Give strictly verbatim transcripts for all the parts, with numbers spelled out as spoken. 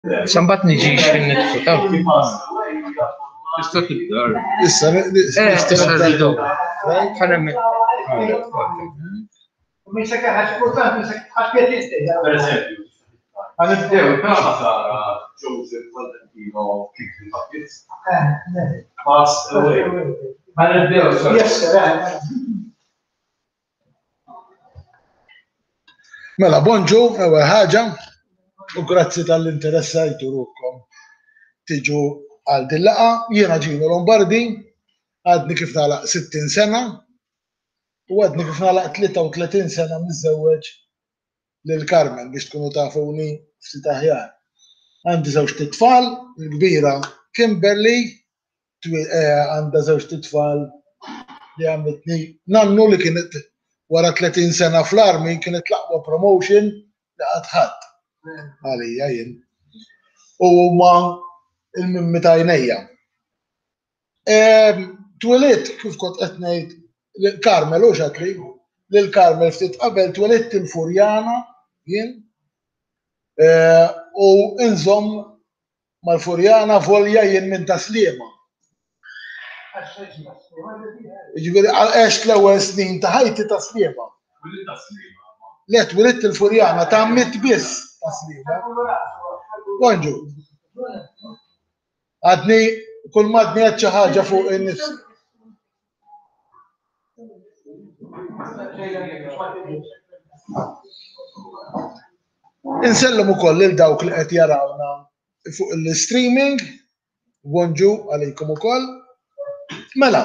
Sambat niġix fin-nitfu taw. Tista' tibda. Issa nistgħu ħana me. Min se ħaġa importanti se ħadd per eżempju. Ħanibdew Sara Joseph Valentino kick the buckets. Pass away. Ħanibdew Yes, Mela, bonġu, ewwel ħaġa, u grazzi tal-interessajtu ruhkom tiġu għal din laqa. Jiena Gino Lombardi, għadni kif nagħlaq sittin sena, u għadni kif nagħlaq tlieta u tletin sena miżewweġ lil Carmen biex tkunu tafuni ftit aħjar. Għandi żewġ titfal, il-kbira Kimberly, għandha żewġ titfal li għamletni nannu li kienet wara tletin sena fl-armi kienet l-aqwa promotion li qatt ħadd għalija jien. U huma il-mimmi ta' għajnejja. Twelidt kif kont qed ngħid lil Carmel u xatli, lil Carmel ftit qabel twelidt il-Furjana jien u inżomm mal-Furjana volja jien minn ta' Sliema. Jiġifieri għext l-ewwel snin ta' ħajti ta' Sliema. Le twelidt il-Furjana ta' mit biss ta' Sliema. Bonġu. Għadni kull madni qed xi ħaġa fuq in-nifs. Insellem ukoll lil dawk li qed jarawna fuq il-streaming, bonġu għalikom ukoll. Mela,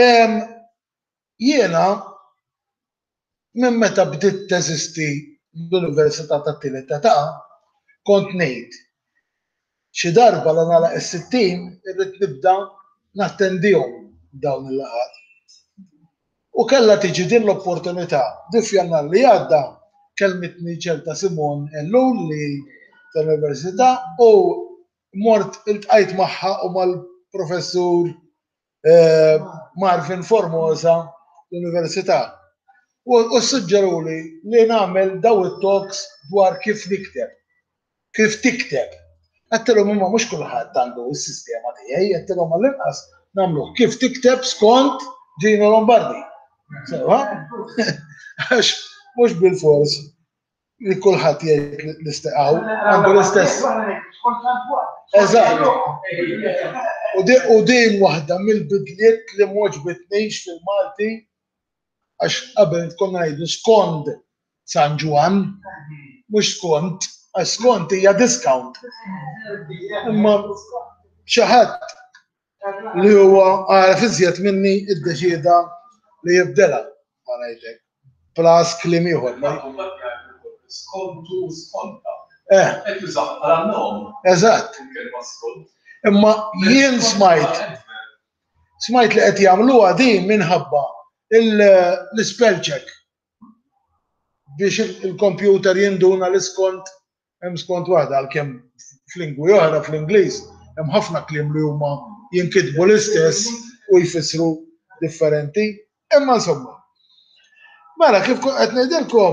jiena minn meta bdiet teżisti l-Università tat-Tielet Età kont ngħid xi darba l nagħlaq is-sittin irrid nibda nattendihom dawn il-laqgħat. U kellha tiġi din l-opportunità. F'Jannar li għadda kellmitni ċerta Simon Ellul li tal-Università u mort iltqajt magħha u mal-Professur Marvin Formosa l-Università. U suġġeruli li nagħmel daw it-talks dwar kif nikteb, kif tikteb. Għattilhom imma mhux kulħadd għandu s-sistema tiegħi, għattilhom għall-inqas nagħmlu kif tikteb skont Gino Lombardi. Sewa? Għax mhux bil-fors li kulħadd jgħid l-istaqgħu għandu l-istess. Eżatt. U din waħda mill-bidliet li mwoġbitnix fil-Malti għax qabel konna ngħidu skont San Ġwan, mhux skont, għax skont hija discount. Imma xi ħadd li huwa għaraf iżjed minni iddeċieda li jibdilha ma ngħidlek. Plus kliem ieħor. Skontu skonta. Eh. Qed jużaw bħala nom. Eżatt. Imma jien smajt smajt li qed jagħmluha din minħabba l-spell check biex il-kompjuter jinduna l-iskont hemm skont waħda għalkemm f'lingwi oħra fl-Ingliż hemm ħafna kliem li huma jinkitbu l-istess u jfissru differenti. Imma insomma. Mela kif qed ngħidilkom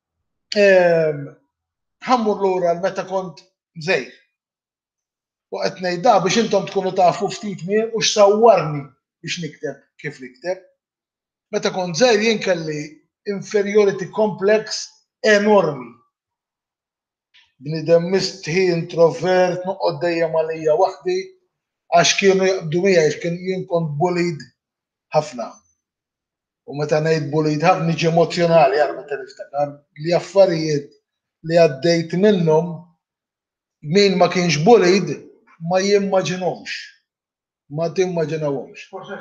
ħammur lura meta kont mżejr. U qed ngħidha biex intom tkunu tafu ftit minn u x'sawwarni biex nikteb kif nikteb. Meta kont żgħir jien kelli inferiority complex enormi. Bniedem mistħi, introvert, noqgħod dejjem għalija waħdi għax kienu jaqbdu miegħi kien jien kont bullied ħafna. U meta ngħid bullied ħafna niġi emozjonali għal meta niftakar li affarijiet li għaddejt minnhom min ma kienx bullied ma jimmaġinhomx. Ma timmaġinawhomx.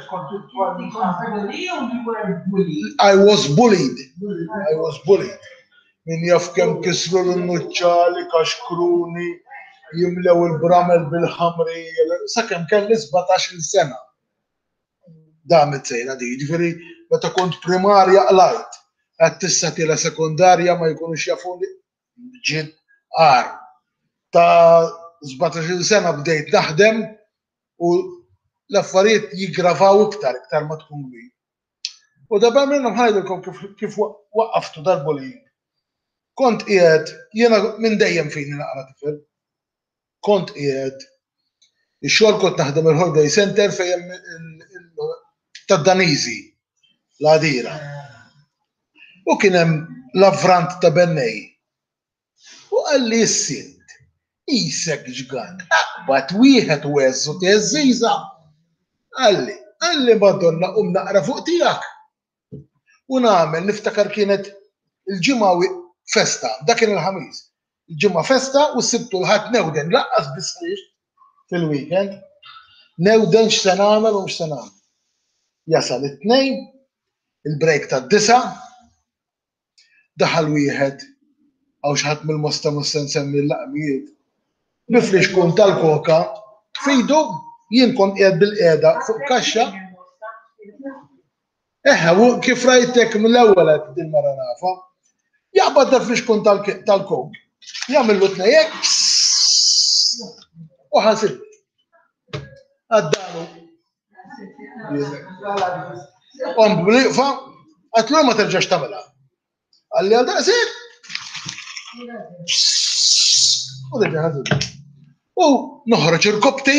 I was bullied. I was bullied. Min jaf kemm kisru l-nuċċali, kaxkruni, jimlew il-bramel bil-ħamri, sakemm kelli sebgħatax-il sena. Damet sejna di, ġifieri meta kont primarja qlajt. Qed tissa tiela sekundarja ma jkunux jafuni ġid għar. Ta' sebgħatax-il sena bdejt naħdem u l-affarijiet jiggravaw iktar, iktar ma tkun kbir. U dabba minnhom ħajdilkom kif waqqaftu dal-bullying. Kont qiegħed jiena minn dejjem fini naqra tifel. kont qiegħed ix-xogħol kont naħdem il-Holiday Center fejn tad-Daniżi l-għadira. U kien hemm l-avvrant ta' Bennej. U qal li s-sint, isek ġgant, aqbad wieħed u eżżu teżżiża. Għalli, għalli Madonna qum naqra fuq tiegħek. U nagħmel niftakar kienet il-ġimgħa festa, dak kien il-ħamis. Il-ġimgħa festa u s-sibtu l-ħadd newden laqqas bisħiex fil-weekend. Newden x'se nagħmel u x'se nagħmel. Jasal it-tnejn, il-break tad-disa, daħal wieħed għaw xħat mill-mosta musta nsemmi l-laqmijiet. Bifrix kun tal-koka, fidu jien kont qiegħed bil-qiegħda fuq kaxxa. Eħe, kif rajtek mill-ewwel qed din mara nafa, jaqbad dafrix kun tal-kok. Jagħmillu tnejjek u ħasib. Għaddalu. Qom bil-iqfa, għatlu ma terġax tagħmilha. Għalli għal daqsir. U d-għu ħazib. U noħroġ il-kopti.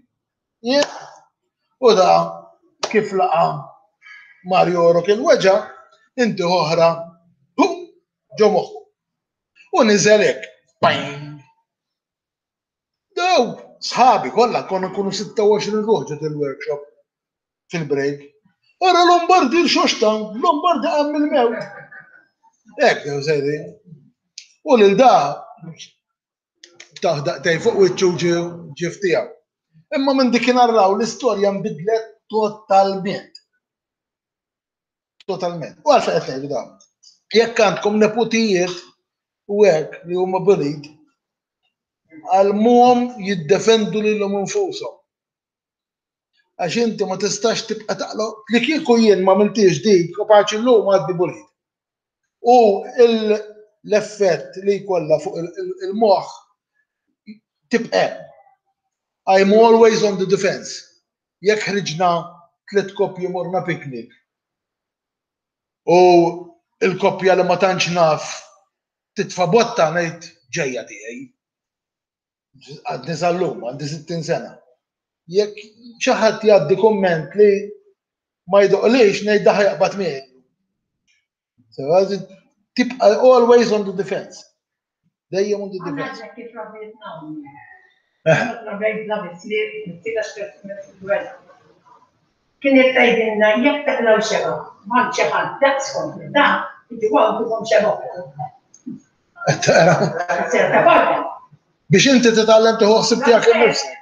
U da kif laqa Mario Rok il-weġa, inti uħra, bum, ġo moħħu. U nizelek, bang. Daw, sħabi, kolla, konna kunu sitta u għoxrin ruħġet il-workshop fil-break. Ora Lombardi l-xoċta, Lombardi għam il-mewt. Ek, dew sejdi. U l-da, taħdaqtaj fuq wiċċu ġiftijaw. Imma minn dikin arraw l-istorja mbidlet totalment. Totalment. U għalfa għetnej da. Jekk għandkom neputijiet u għek li huma bilid, għal-muhom jiddefendu li l-lum infusom. Għax inti ma tistax tibqa taqla, li kieku jien ma miltiex dik, kapaċi l-lum għaddi bulid. U l-effett li jkollha fuq il-moħħ tibqa. I'm always on the defense. Jekk ħriġna tliet koppji morna piknik. U il-koppja li ma tantx naf titfa' botta ngħid ġejja tiegħi. Għadni sal-lum, għandi sittin sena. Jekk xi ħadd jgħaddi kumment li ma jdoqlix ngħid daħ jaqbad miegħi. Tibqa always on the defense. Dejjem on the defense. Kienet tajdinna jekk taqlaw xeba, mal ċeħad daqs kompli, da, inti għu tukom xeba. Biex inti titgħallem tuħossib tiegħek innifsek.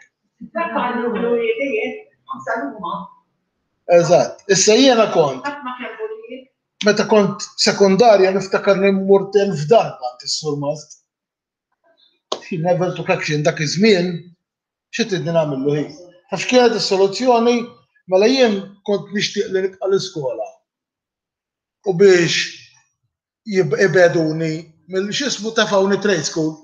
Eżatt. Issa jiena kont. Meta kont sekundarja niftakar li mmurt elf darba għand is-sur Mast. He never took action dak iż-żmien, xi tidni nagħmillu ħin. Taf kienet is-soluzzjoni mela jien kont nixtieq li nibqa' l-iskola. U biex jibeduni mill-xismu tafawni trade school.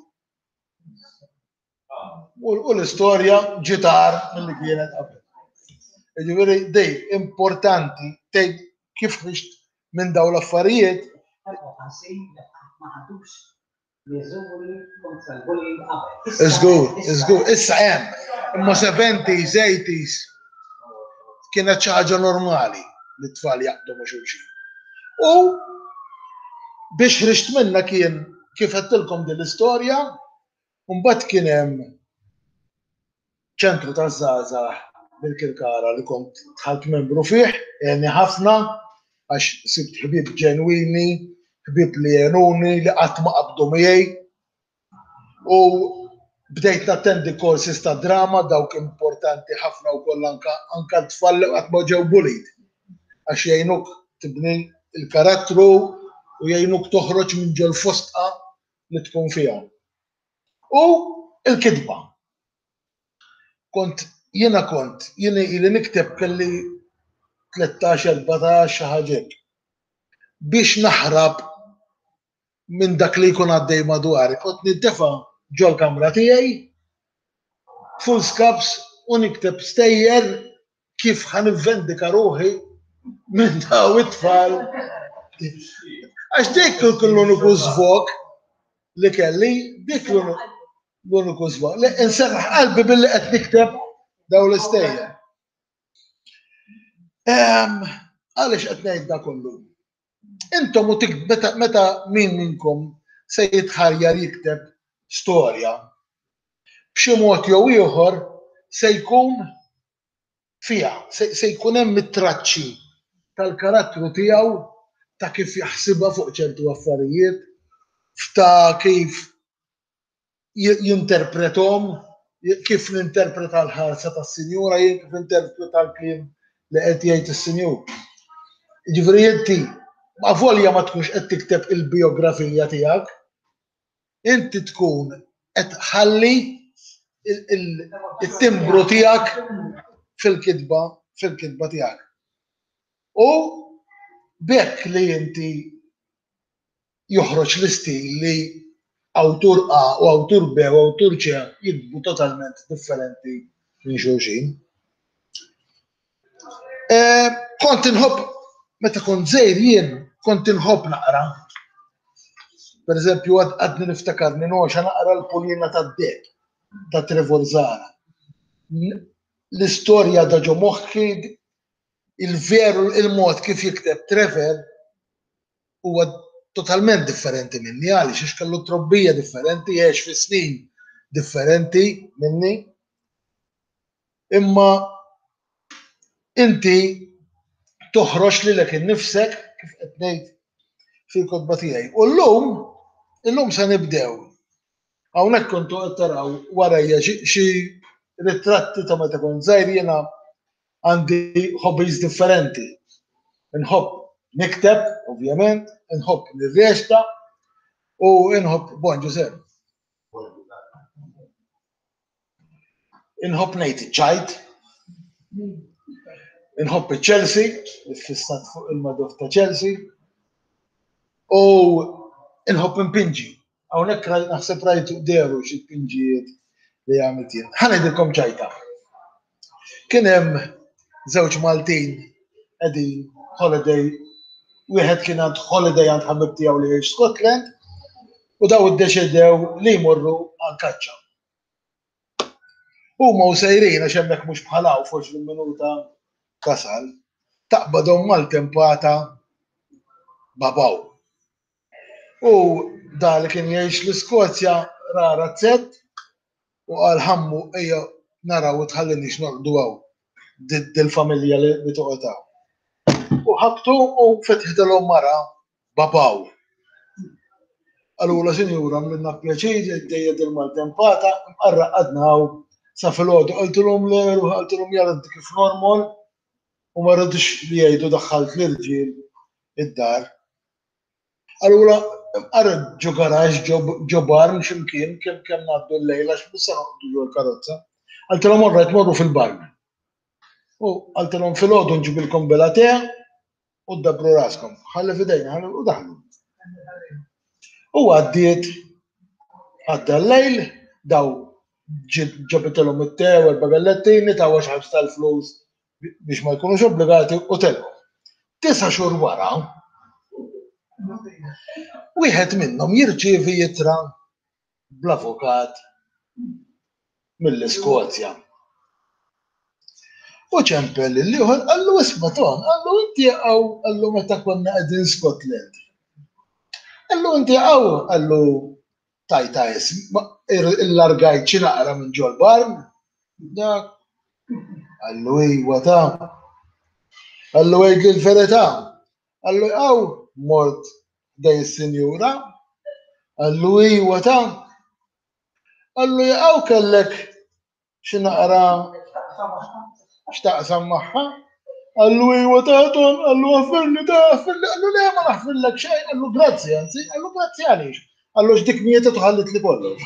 U l-istorja ġitar mill-li kienet qabel. Ġifieri dej importanti tgħid kif ħriġt minn dawn l-affarijiet. It's good, it's good. Issa hemm. Imma seventies, eighties kienet xi ħaġa normali li t-tfal jaqdu ma' xulxin. U biex ħriġt minnha kien kif għedtilkom din l-istorja, u mbagħad kien hemm ċentru taż-żgħażagħ bil-Kirkara li kont dħalt membru fih, għenni ħafna għax sibt ħbieb ġenwini, ħbieb li jenuni li qatt ma qabdu miegħi. U bdejt nattendi korsis ta' drama dawk importanti ħafna wkoll anke t-tfal li qatt ma ġew bulid. Għax jgħinuk tibni il-karattru u jgħinuk toħroġ minn ġol fostqa li tkun fiha. U il-kidba. Kont jiena kont jiena ili nikteb kelli tlettax erbatax xi ħaġa biex naħrab minn dak li jkun għaddej madwari. Kont niddefa' ġol kamra tiegħi full scaps u nikteb stejjer kif ħanivvendika ruħi minn daw it-tfal. Għax dik kullu nuku żvok li kelli, dik l-uniku żball. Li inserraħ qalbi billi qed nikteb daw l-istejjer. Għaliex qed ngħid da kollu. Intom u meta min minnkom se jitħarjar jikteb storja b'xi mod jew ieħor se jkun fiha, se jkun hemm it-traċċi tal-karattru tiegħu ta' kif jaħsibha fuq ċertu affarijiet, ta' kif jinterpretom, kif ninterpreta l-ħarsa tas-Sinjura, jien kif ninterpreta l-kliem li qed jgħid is-Sinjur. Jiġifieri inti ma' volja ma tkunx qed tikteb il-biografija tiegħek, inti tkun qed tħalli it-timbru tiegħek fil-kitba fil-kitba tiegħek. U bekk li inti joħroġ l-istil li awtur A u awtur B u awtur C jikbu totalment differenti minn xulxin. Kont inħobb meta kont żgħir jien kont inħobb naqra. Pereżempju għadni niftakarni noxa naqra l-Pulina tad-Deb ta' Trevor Zara. L-istorja da ġo moħħi il-veru il-mod kif jikteb Trevor huwa totalment differenti minni għaliex għax kellu trobbija differenti, jgħix fi snin differenti minni. Imma inti toħroġ lilek innifsek kif qed ngħid fil-kotba tiegħi. U llum illum se nibdew. Hawnhekk kontu qed taraw warajja xi ritratti ta' meta kont żgħir jiena għandi hobbies differenti. Inħobb nikteb, ovvjament, inħobb nirrexta u inħobb bon Ġusep. Inħobb ngħid iċ-ċajt, inħobb iċ-Chelsea, fissat fuq il-maduf ta' Chelsea, u inħobb impinġi. Hawnhekk naħseb rajtu deru xi pinġijiet li għamilt jien. Ħanejdilkom ċajta. Kien hemm żewġ Maltin qegħdin holiday, wieħed kien għand holiday għand ħabib tiegħu li jgħix Scotland u daw iddeċidew li jmorru għall-kaċċa. Huma u sejrin għax hemmhekk mhux bħalaw forsi minuta kasal, taqbadhom mal-tempata babaw. U da li kien jgħix l-Iskozja ra razzett u qal ħammu ejja naraw u tħallini x'noqdu hawn dil-familja li toqgħod hawn. U ħabtu u fetħidilhom mara babaw. Allura sinjura minna pjaċir dejjed il-maltempata mqarraqadna hawn sa filgħodu qultilhom le u qultilhom jara kif normal u ma rridux li jgħidu daħħalt l-irġiel id-dar. Allura mqarrad ġo garaġ ġo barn x'imkien kemm kemm ngħaddu l-lejla x'bussa noqogħdu ġo l-karozza. Qultilhom orra tmorru fil-barn. U għaltilhom filgħodu nġibilkom bela te u ddabru raskom. Ħalli f'idejna ħalli u daħlu. U għaddiet għadda l-lejl daw ġabitilhom it-te u l-bagellettini taw għax ħabs tal-flus biex ma jkunux obbligati u telhom. Tisa' xhur wara wieħed minnhom jirċievi ittra bl-avukat mill-Iskozja. U ċempel il-liħor, għallu isma ton, għallu inti għaw, għallu meta konna għedin Scotland. Għallu inti għaw, għallu tajta ism, il-largajt ċinaqra minn ġol barn, dak, għallu iwa ta' għallu għed l-verita, għallu għaw, mort daj s-senjura, għallu iwa ta' għallu għaw kellek ċinaqra xtaqsam maħħa, għallu iwa taħton, għallu għaffirni ta' għaffirni, għallu li ma naħfirlek xej, għallu grazzi, għanzi, għallu grazzi għalix, għallu x'dik mieta tuħallit li kollox.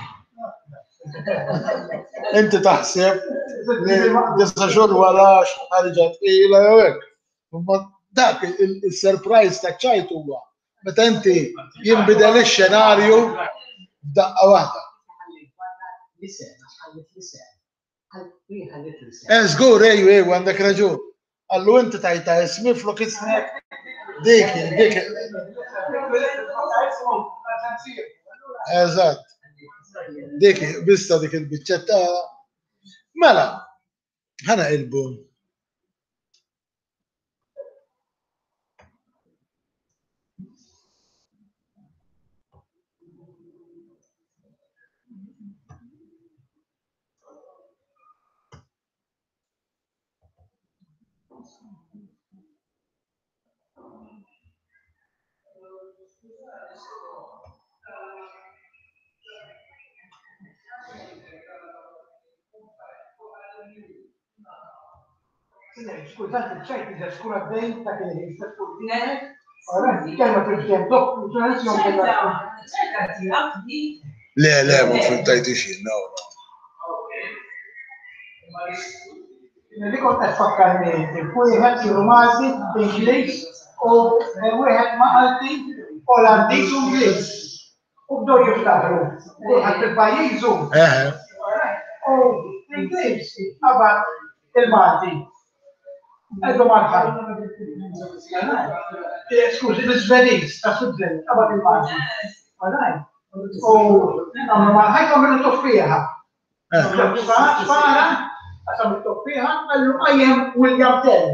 Inti taħseb li disa xor wara ħarġat ila jowek. Dak il-surprise ta' ċajt huwa, meta inti jinbidel ix-xenarju f'daqqa waħda. Żgur ejju ejju għandek raġun. Allu inti tajta ismi flok ismek dik dik. Eżatt. dik bista dik il-biċċetta. Mela, ħana ilbu. Scusate, c'è chi si scura dentro che devi stare ora si chiama per esempio non si non Le, le, ma fil-tajti xin, no, no. Li kont qed fakkarment, wieħed Rumati, Ingliż u wieħed Malti, Olandiż u Ingliż. U bdew jiftakru. Kulħadd il-pajjiżu. U l-Ingliż qabad il-Malti. Eżu marħal. Skużi, l-Svediż ta' Sudden qabad il-Malti. U għamlu marħal għamlu toffieħa. Spara, għasam il-toffieħa, għallu għajem William Tell.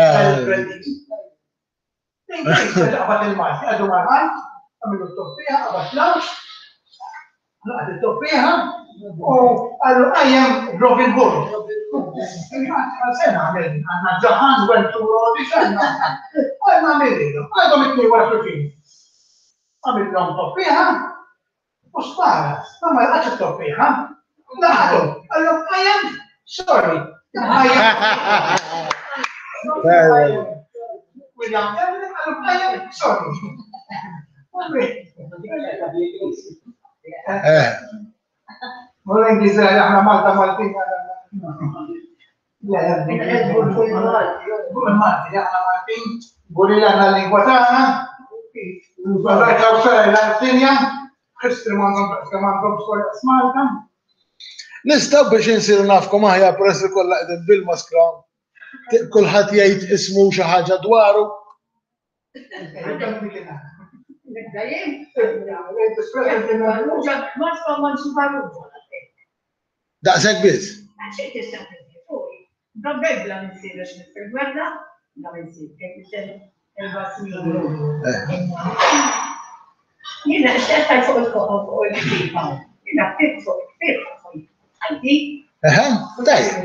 Għabat il-Malti, għaddu marħal, għamlu toffieħa, għabat lawx, għabat il-toffieħa, u għallu għajem Robin Hood. Għasena għamil, għanna ġaħan, għantu għodi xanna. Għanna għamil, għaddu mitni għu fin. Għamil l-għom toffieħa, u spara, għamma għax il-toffieħa. Naħdu, għallu għajem, sorry, għajem. William, għallu għajem, sorry. Mura Ingliża, aħna Malta Maltin. Malti, aħna Maltin, għuri l-għanna l-lingwa tagħna, għarrajta u sara l-Artinja, Kristri mandom storja Smalta. Nistaw biex insiru nafkom aħja press li kollha qegħdin bil-maskra. Kulħadd jgħid ismu xi ħaġa dwaru. Daqshekk biss. Jiena xtaqta fuq il-koħol fuq il-ktiba. Jiena ktibt fuq il-ktiba. Eħe, tajjeb.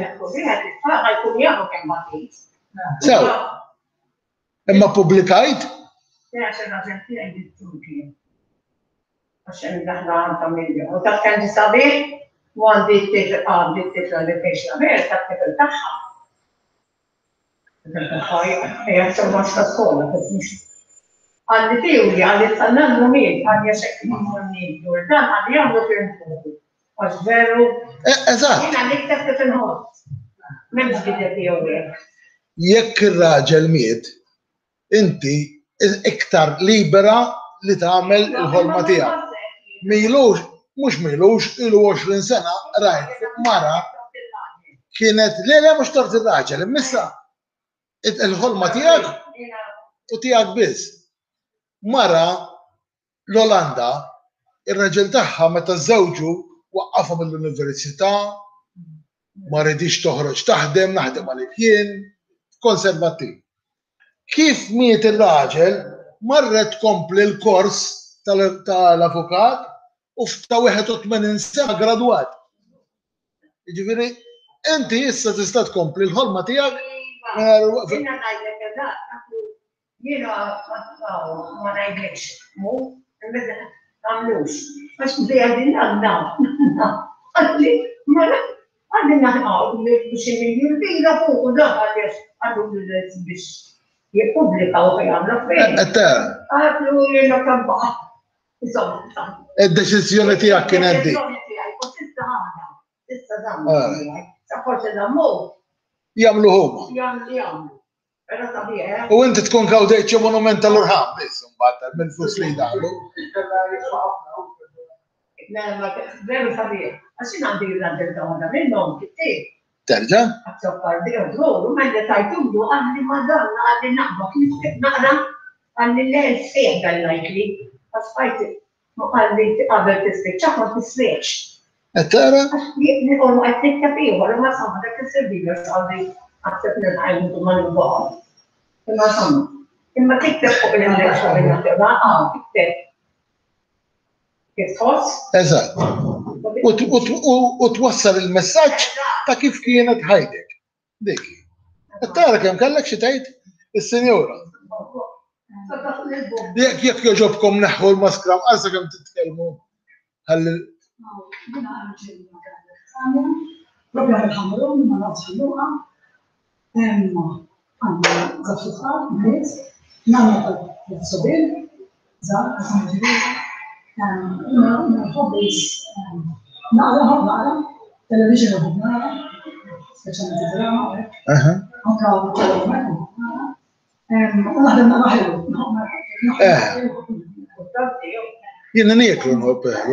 Sew. Imma pubblikajt? Għaxen għaxen għaxen għaxen daħna għan familja. U ta' kan ġisabi, u għandi t-tifla t-tifla li teħx l-Amer, ta' t-tifla taħħa. Għaxen għaxen skola, għandi tiwli, għandi t-sannan l-mumid, għandi għaxek l-mumid, dan għandi għamlu fil-mumid. Għax veru. Eżatt. Jina niktab fil-ħod. Memx għidja tiegħu. Jekk ir-raġel miet, inti iktar libera li tagħmel il-ħolma tiegħek. Milux, mhux milux, ilu għoxrin sena rajt mara kienet le le mhux tort ir-raġel, imissa il-ħolma tiegħek u tiegħek biss. Mara l-Olanda, ir-raġel tagħha meta żewġu waqqafha mill-università, ma rridix toħroġ taħdem, naħdem għalik jien, konservattiv. Kif miet ir-raġel marret tkompli l-kors tal-avukat u f'ta' wieħed u tmenin sena gradwat. Jiġifieri, inti issa tista' tkompli l-ħolma tiegħek. Jiena ngħidlek eżatt, jiena ma ngħidlekx mu, għamlux. Għax bdejja għadna. Għadli, għadli naħqaw, biex il-miljardira fuq u daħ għalix għaddu biex jipublika u għamla fejn. Għadlu jena kambaħ. Id-deċizjoni tijak kien għaddi. Jamlu huma. U inti tkun kawdejt xi monument tal-urħam, biss, mbagħad minn flus li jdaħlu. Veru sabiħ, għaxin għandi l-għandil għanda minnom, kittir. Terġa? Għazzokkar d-għu, mende tajtumdu għalli madonna, għalli naqba, kif naqra, għalli l-el-sfeħ għallajkli, għasfajti, għalli għabel t-sfeħ, ċaħma t-sfeħ. Tara? Nħolmu għattikta fiħu, ma samma dak il-servilu għalli għattib nil-għajmu ma nil-għal. Imma samma, imma tikteb fuq l-election bil-natura, għaw tikteb. Kif tħoss? Eżatt. U twassal il-messaġġ ta' kif kienet ħajtek. Dik. Tara kemm kellek xi tgħid is-senjura. Jekk jekk joġobkom neħħu l-maskra mqarsa kemm titkellmu ħalli. Proprio għal-ħamrum, ma nafxilluqa, għanna zaffitqa, mħiz, nanna tal-sobil, zar, għasamġiri, nħobbis, naqra, ħobb naqra, television ħobb naqra, speċjalment drama, anka tal-għu naħdem naqra ħelu, Jiena nieklu nħobb ħelu.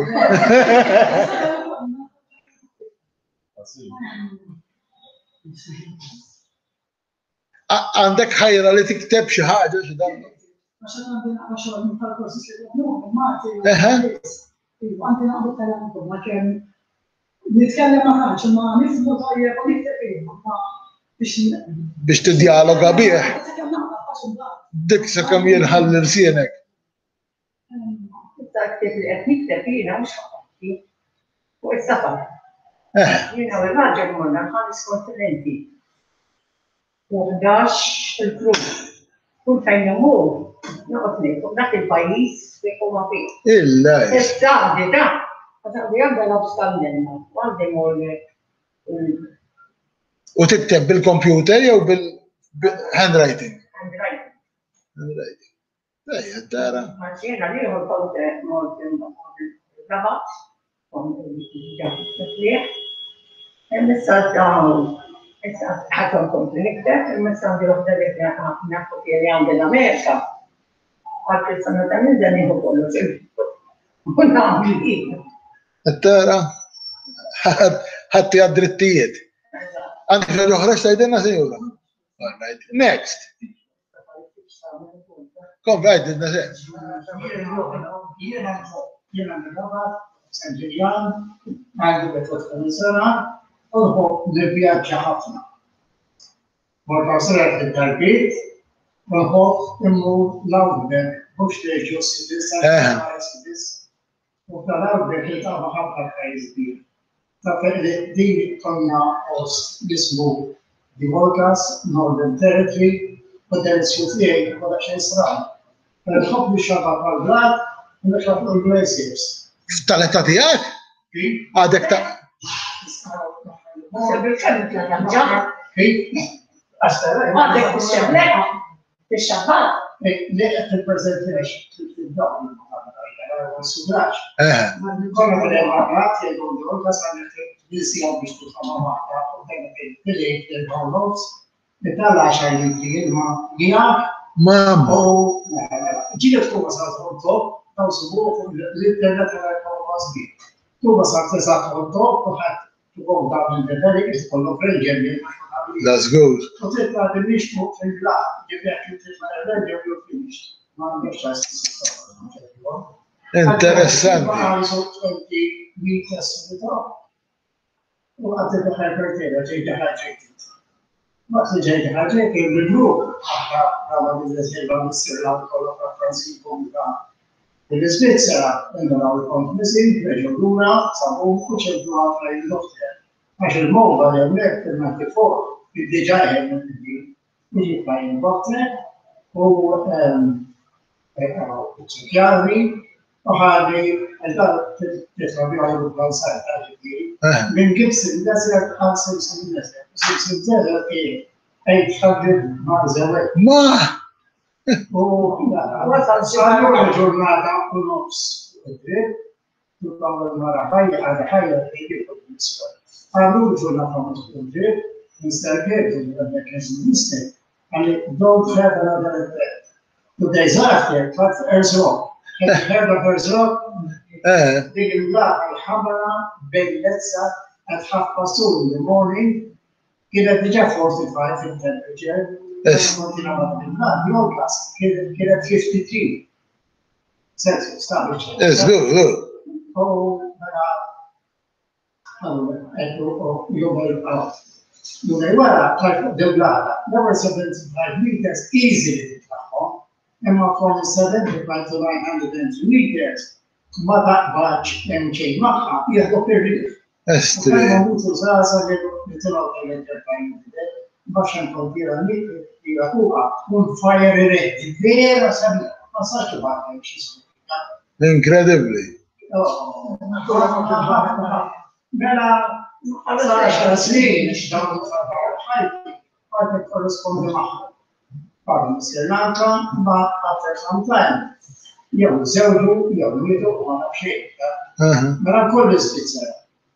Għandek ħajra li tikteb xi ħaġa xi dan. Biex tiddialoga bih. Dik sakemm jinħall irsienek. Taktib li qed nikteb jiena mhux ħaqqi fuq is-safar. Jiena u l-raġel morna ħames kontinenti. Wardax il-krug. Kull fejn imur, noqgħod ngħid dak il-pajjiż fejn huma fih. Illa. Issa għandi da. Għandi għandha l-abstandenna. Għandi mor U tikteb bil-computer jew bil-handwriting? Handwriting. Handwriting. Ejja, tara. Maċċina li hu kont mort il-rabat. Issa issa ħatom kompli nikteb, issa għandi roħda li nafku li għandi l-Amerika. Għalki s-sanna ta' nizda nieħu kollu kunna għamli. Tara, ħatti għad-drittijiet. Għandek l-oħra xtajdenna senjura. Next. Kom, għajdidna sen. Jiena n-rabat, San-Ġiljan, għandu betwet sena, uħu nivvjaġġa ħafna. Morta sena fil-darbit, uħu immu l-Awdbek, mux teġu s-sidis, s-sidis, u tal-Awdbek jitaba ħafna kajz bir. Ta' di konna ost jismu di Volkas, Northern Territory, u del-Sjutijaj, kolla xejn sran. Nħobb li xabba għal-blad, u nħobb l-glaciers. Tal-età tiegħek? Għadek ta' Għadek fil-xemlek, fil-xabbat. Fil-presentation, fil-sudraċ. Konna fil-għabrat, jgħu kas għandek bil-sijam biex tuħama maħta, u għedek fil-lejt, fil-downloads, Itala għaxar litri ilma għijak. Mamma. U ġilet kuba sa' t-ħolto, taw subu l-internet għal għazbi. Kuba sa' t-tesa t-ħolto, u ħat tukow dawn il-debeli, jitkollu fil-ġemmi. That's good. U t-tla d-nix fuq fil-bla, ġibjak t-tla d-rebeli u fil-nix. Ma għandek ċas Interessanti. Għalisu twenty meters u għadde daħħal pertera, ġejda ħagġejt. Ma t-ġejda ħagġejt, il-grupp, għakka għamma d-dizzelba mis-sirla kollu fra Fransi Pumka. Il-Svizzera, għandna għal-kont misin, reġu l-għura, sabu, kuċeddu għafra il-dokter. Għax il-moba li għamlek, il-mati fuq, il-deġajem, il-ġi fajn dokter, u ċekjarri, u ħarri, għal-dar t-trabi għal plan sajta ġibiri. Min gibsin d-desert għal simsin d-desert. Simsin d-desert ki għajt ħagġib ma' zewet. Ma! U għallu għal-ġurnata u nofs. Tukam għal-mara ħajja għal ħajja t-tijib u t-niswa. Għallu ġurnata u t-tijib, nistargħed u t-tijib, għalli don't have another event. Today's after, but there's wrong. Heard of there's wrong? Dik il-blaħ il-ħamra bellezza at half past two in the morning, kienet diġa forty-five in temperature, the old class kienet fifty-three Celsius temperature. Yes, good, good. Oh, mela, Allora, ecco, io voglio dove guarda, deulata, never seventy-five meters easily titlaħħom, imma from seventy-five to nine hundred two meters, ma taqbaċ hemm xejn magħha jieħdu per-rief. Estri. Kellna mutu żgħażagħ li nitilgħu tal-intervajn bax nkompira nitira fuqha tkun fire ready, vera sabiħ, ma sarx tibgħat xi Incredibly. Mela, għal snin, dawn ħajti korrespondi maħħa. Parli Sri Lanka, ma after some time. Jew żewġu, jew mietu, ma nafxejn. Mela kollu Svizzera.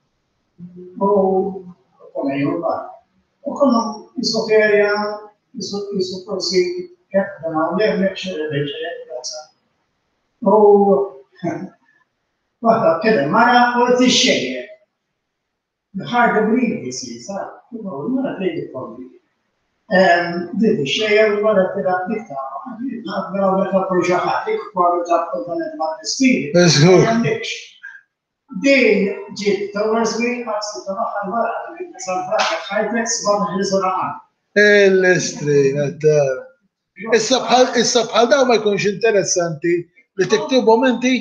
U konna jurba. U konna jisoferja, jisu forsi kif dan għawlem, nekxer, nekxer, nekxer. U waħda keda mara u t-xejje. Hard to believe this is, huh? No, not a big problem. Um, did share what I did at the time. Not well with a project, quite up on the speed. Let's go. They did towards me, asked to know how well I did some practice. I text one his around. L-estri, għadda. Issa bħal daw ma jkunx interessanti li tiktubu menti?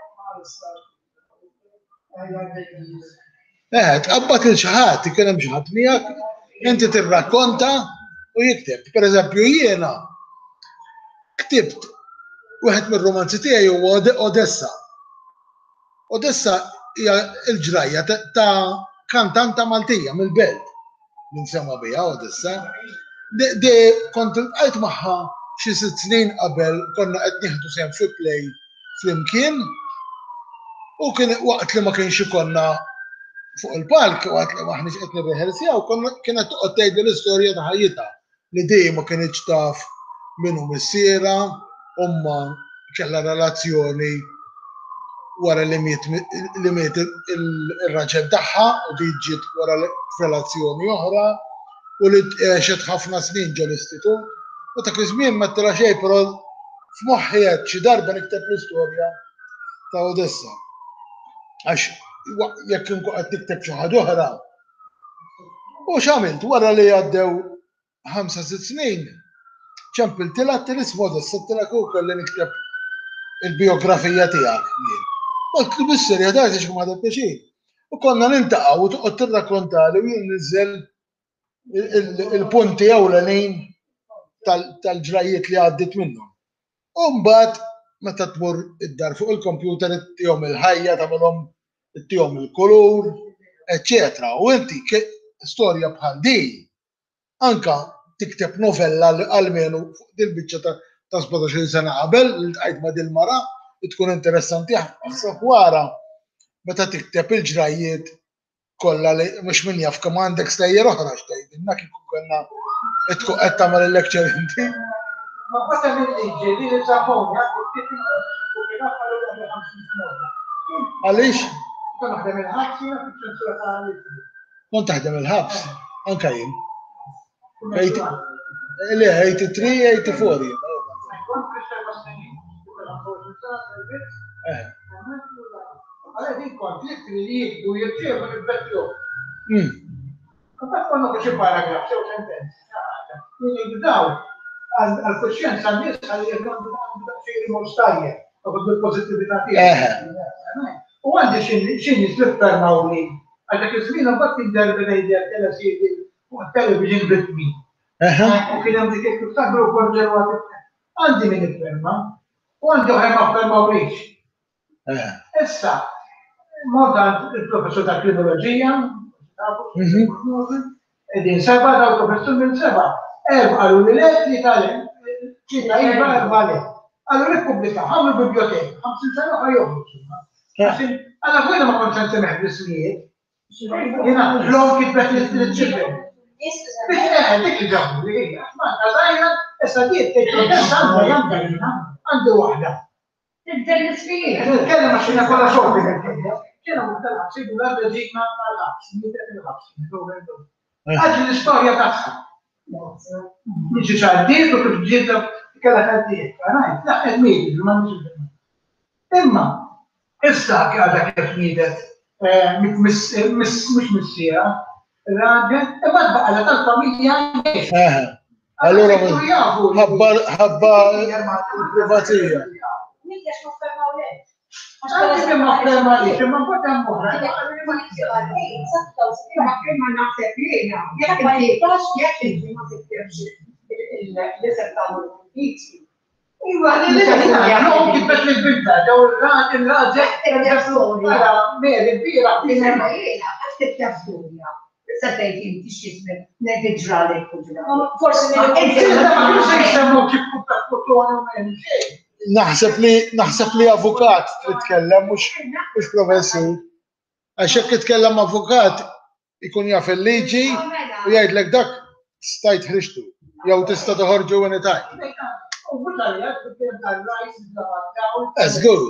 Eh, tqabbat il-ċaħat, ikun hemm ċaħat miegħek, inti tirrakkonta u jikteb. Per eżempju, jiena ktibt wieħed mir-romanzi tiegħi huwa Odessa. Odessa hija l-ġrajja ta' kantanta Maltija mill-belt li nsemma biha Odessa. De kont iltqajt magħha xi sitt snin qabel konna qed nieħdu sehem fi play flimkien u kien waqt li ma kienx ikollna fuq il-palk waqt li maħniex qed nirreħersjaw kienet toqgħod tgħid l-istorja ta' ħajjitha li dejjem ma kienx taf min hu missiera, imma kellha relazzjoni wara li miet ir-raġel tagħha u di ġiet wara relazzjoni oħra u li għexet ħafna snin ġol istitut u ta' kizmien ma t-tira xej, pero f'moħħi għed xi darba nikteb l-istorja ta' Odessa. Għax jekk nkun qed tikteb xi ħaġa oħra. U x'għamilt wara li għaddew ħamsa sitt snin, ċempiltilha t-ismu Odessa, t-tila u kelli nikteb il-biografija tiegħek jien. Qult li bis-serjetà għax ma ħadet xejn. U konna niltaqgħu u toqgħod tirrakkontali u jien niżel il-punti ewlenin tal-ġrajiet li għaddit minnhom. U mbagħad meta tmur id-dar fuq il-kompjuter ittihom il-ħajja tagħmilhom ittihom il-kulur, eċċetera. U inti storja bħal din anka tikteb novella għalmenu fuq dil-biċċa ta' sebgħox-il sena qabel li ltqajt ma' dil mara tkun interessanti ħafna wara meta tikteb il-ġrajiet kollha li mhux min jaf kemm għandek stejjer oħra x'tgħidilna kieku konna tkun qed tagħmel il-lecture inti. Ma qata mill-liġi li l-Ġappun Għaliex? Kont naħdem il-ħabs jiena fiċ-ċensura tal-Liġi. Kont taħdem il-ħabs anke jien. Le, eighty-three, eighty-four jien. Kont fis-seba' snin. Eh. Għalek konflitt li jibdu jirċevu il-bettju. Kont konna biex paragraf, sew sentenza. Jibdaw għal-kuxjenza n-nies għalli jibdaw xejri mostajja, għabdu bil-pozitività tiegħek. U għandi xi nies li fermawni għal dak iż-żmien mbagħad tinderbi ngħidha telesidi fuq television ritmi. U kien hemm dik il-tabru konġerwati. Għandi min ifferma u għandi oħra ma fermawniex. Issa, Mordan, il-professor ta' kriminoloġija, edin seba, da' professor minn seba. Erb għallu li let li talem, ċita jibba erb għalem. Għallu Republika, għamlu bibliotek, ħamsin sena għajom. Għalla għujna ma konċan semeħ l-ismijiet. Jena, l-lom kitbet l-ċibben. Biex neħed, dik li ġabbu li hija. Ma, għazajna, essa diet, t-protesta għandha jgħandha għandu wahda. Kena maċina kolla xorti għal-kena. Kena muttalħab, sibu l-għadda ġikna għal-ħabs, mitet il-ħabs. Għadġi l-istoria taħħa. Nġi ċaddiet u kif ġidda kella ċaddiet. Għanajt, laħed midi, l-man nġi. Imma, issa għadda kif midet mux missija, raġel, imma tbaqala tal-familja jgħix. Allora ħabba ħabba privatija. Millex ma fermaw lek. Għanti ma ferma li, imma mbagħad hemm oħra. Ma naħseb jiena, jekk inti jekk inti ma tiktibx l-isem tal-Uniti. Iva, no, kibet il-binta, daw il-raġel, il-raġel, meri, bira, Nisema jiena, għaxtib tafsurja. Sattajt inti xismet, neġġralek kuġra. Forse Naħseb li naħseb li avukat titkellem mhux mhux professur. Għax jekk titkellem avukat ikun jaf il-liġi u jgħidlek dak stajt ħriġtu jew tista' toħorġu anytime. That's good.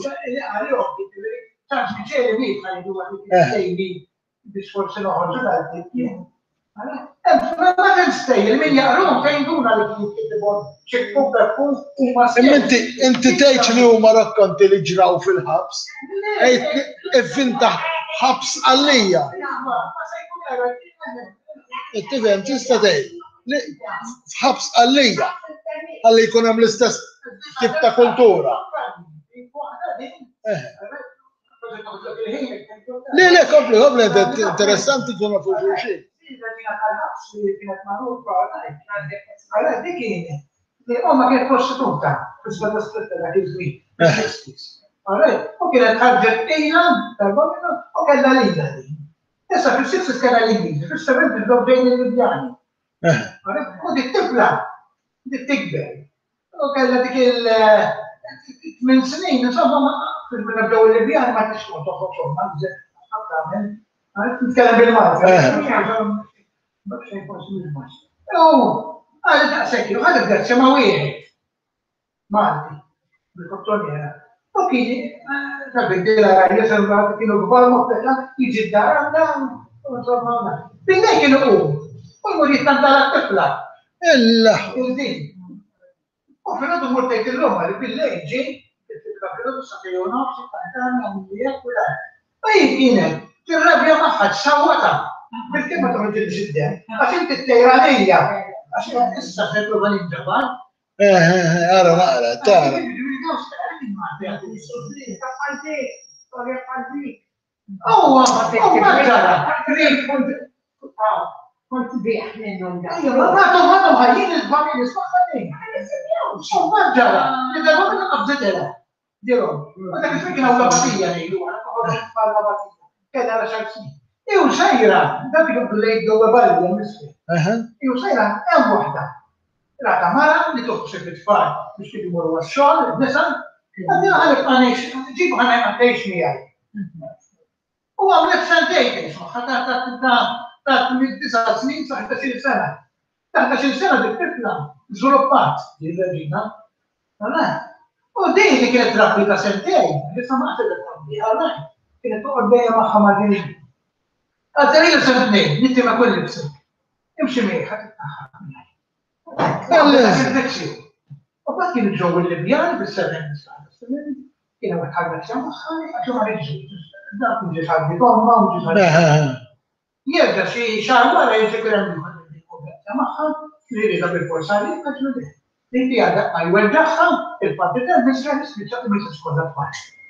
biex forse noħorġu l-għal-dik. Ma t-stajl, min jaqrum fejnduna li kittibon ċekku kakku u ma Inti inti tgħid li huma rakkanti li ġraw fil-ħabs. Evvinta ħabs għalija. Tifhem tista' tgħid li ħabs għalija ħalli jkun hemm l-istess tip ta' kultura. Le, le, kompli, kompli, interessanti kuna fuq xulxin. Għala, dik kienet. Oma kienet prostituta, fis-bada stretta dak iż-żmien. Għala, u kienet ħarġet ejla, tal-bomina, u kellha lila din. Issa fis-sitsis kellha l-Ingliżi, fis-seventies ġew bejn il-Libjani. Għala, u dik tifla, dik tikber. U kellha dik il-tmien snin, insomma, fil-bina bdew il-Libjani ma tixkun toħroġ ma nżel, ħadd nitkellem bil-Malta. Għalli daqsek, għalli daqsek ma wieħed. Malti, bil-kottoniera. U kieni, tal-bindila għalli salvati kienu gbar moħtela, jiġi d-dar għanda, bindej kienu u, u jmur jittanta l-tifla. Illa. Il-din. U fil-għadu murtajt il-lomma li bil-lej ġi, il-fil-għadu s-sakiju nofsi, tantani, għamilija, kulla. U jibkienet, tirrabja maħħaċ sawata. Perché ma toħroġ il-ġidden? Għax inti t-tejra lejja. Għax issa t-tejra l-ġabal. Eh, eh, għara, għara, tara. Uwa, uwa ġara. Kont biħ minnom da. Għatom, għatom, ħajjien il-bami l-ismaħħanin. Uwa ġara. Id-darba minna qabżetela. Dirom. Għadak il-fikina u l-batija nejlu. Kena la xarsin. Iw xajra, dak il-blejk doga balli għal-misli. Iw xajra, hemm waħda. Rata mara li toħsib it-tfal biex kif imorru għax-xogħol, nisan, għadina għalek għanix, ġib għanek għattejx miegħi. U għamlet sentejn isma' ħatta ta' tisa snin sa' ħdax-il sena. Ta' ħdax-il sena dik tifla żviluppat il-reġina. U din li kienet rabbi ta' sentejn, li sa' ma' ħadd kienet toqgħod dejja magħha ma' din. Għazzari l sentejn, nitti ma' kulli bsik. Imxi miegħi ħadd titnaħħa. U bat kienu ġew il-Libjani bis-seventies. Kienu għatħarġa xammaħħani, għaxu ma reġġi. Dak nġi xaddi domma u nġi xaddi. Jerġa xi xahar wara jiġi kien hemm xammaħħa, li rida bil-forsali, għaxu di. Inti għadha għajweġġaħħa, il-partita l-misra l-ispiċċa il-misra skoda tfal.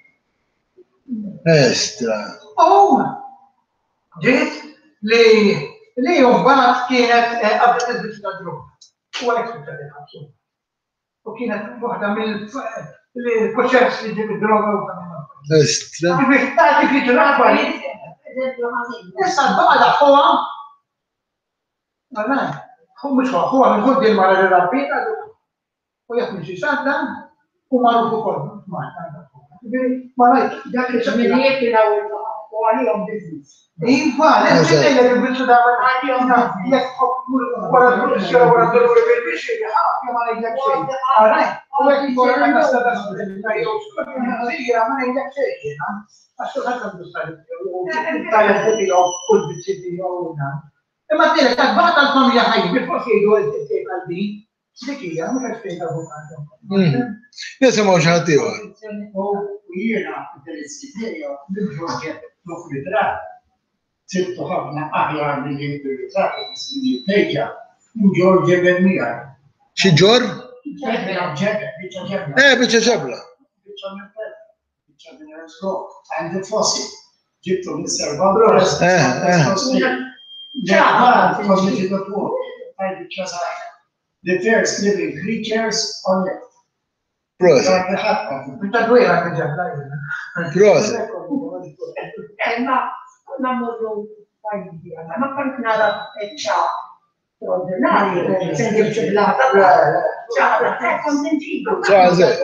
Estra. Oh, ġiet li li jumbat kienet qablet il-biċċa tal-droga. U għalek s-sutta l-ħabsu. U kienet waħda mill-koċers li ġib id-droga u għamil. Estra. Biex taħti fi ġraħba li. Issa d-baqla ħuwa. Għalna, mux ħuwa, ħuwa minn ħuddi l-mara li rabbina. U jgħat mġi sadda u marru fu kol. Marajt, dak il-ċamilijiet kienu u għalihom biznis. Iva, l-ġidejja li bieċu da għalihom jek wara l-produzzjoni wara d-dolur bil-biex jgħaf ma nejlek xejn. Għaraj, u għek jgħor għak nastada s-sirra ma nejlek xejn. Għaxtu għakam d-ustari u tajja d-tijaw kull bieċi tijaw. Imma t-tirek, għak baħta l-familja ħajji, bil-forsi jgħidu għal-t-tijaw għal-din, X'dikija, ma kienx fejn avukat. Nisimgħu xi ħadd ieħor. U jiena interessi tiegħu bil-proġett fuq ritratt. Sibtu ħafna aħjar li jien bir-ritratt li tejja u George Benmira. Xi ġor? Ġebla, ġebla, biċċa ġebla. Eh, biċċa ġebla. Biċċa ġebla. Biċċa ġebla. Għandi fossi. Ġibtu Mister Babros. Eh, eh. Ġebla, fossi ġibtu. Għandi biċċa saħħa. The first living creatures on earth. Prosa. Biċċa dwejra ġebla. Prosa. Ma namorru fajdi għana, ma kont nara ċa straordinari, sendib ċiblata, ċa, kont nġibu. ċa, zej.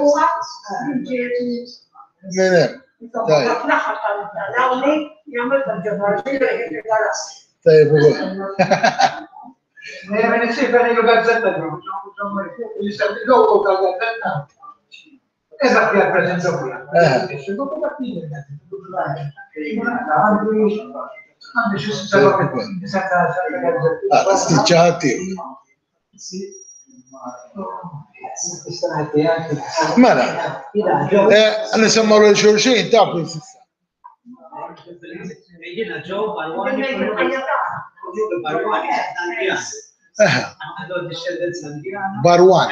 Menem. Tajb. Tajb, u għu. Ma nisibba li l-gazzetta ġu, li sabbi l-għu gazzetta. Eżat li għal-prezent Mela, nisemmaw l-xurxin ta' sissa. Barwan.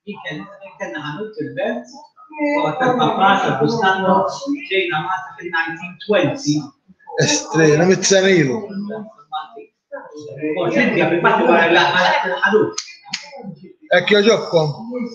Estrena, mit-sanilu. Ek joġobkom.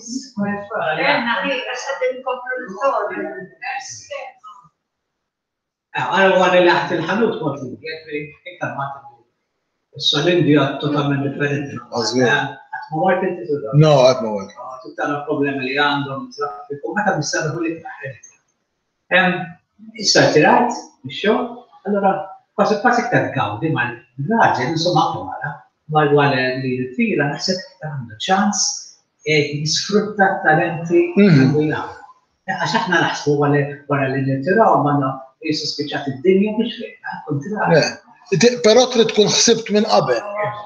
Għara għara li għaht il-ħanut mortu, iktar ma' s-solindi għad totalment differenti. Ma għart inti tudda? No, għad ma għart. Tuttara problemi li għandhom, traffiku, ma ta' bissabu li t-taħħed. Issa tirat, bixxo, allora, quasi quasi iktar gawdi ma' l-raġel, insomma, għamara, ma' l-għale li l-tira, naħseb iktar għandu ċans jisfrutta talenti għu. Għax aħna naħsbu għara li n-tiraw, ma' jisospiċat id-dinja biex fejna, kontrarju. Pero trid tkun ħsibt minn qabel.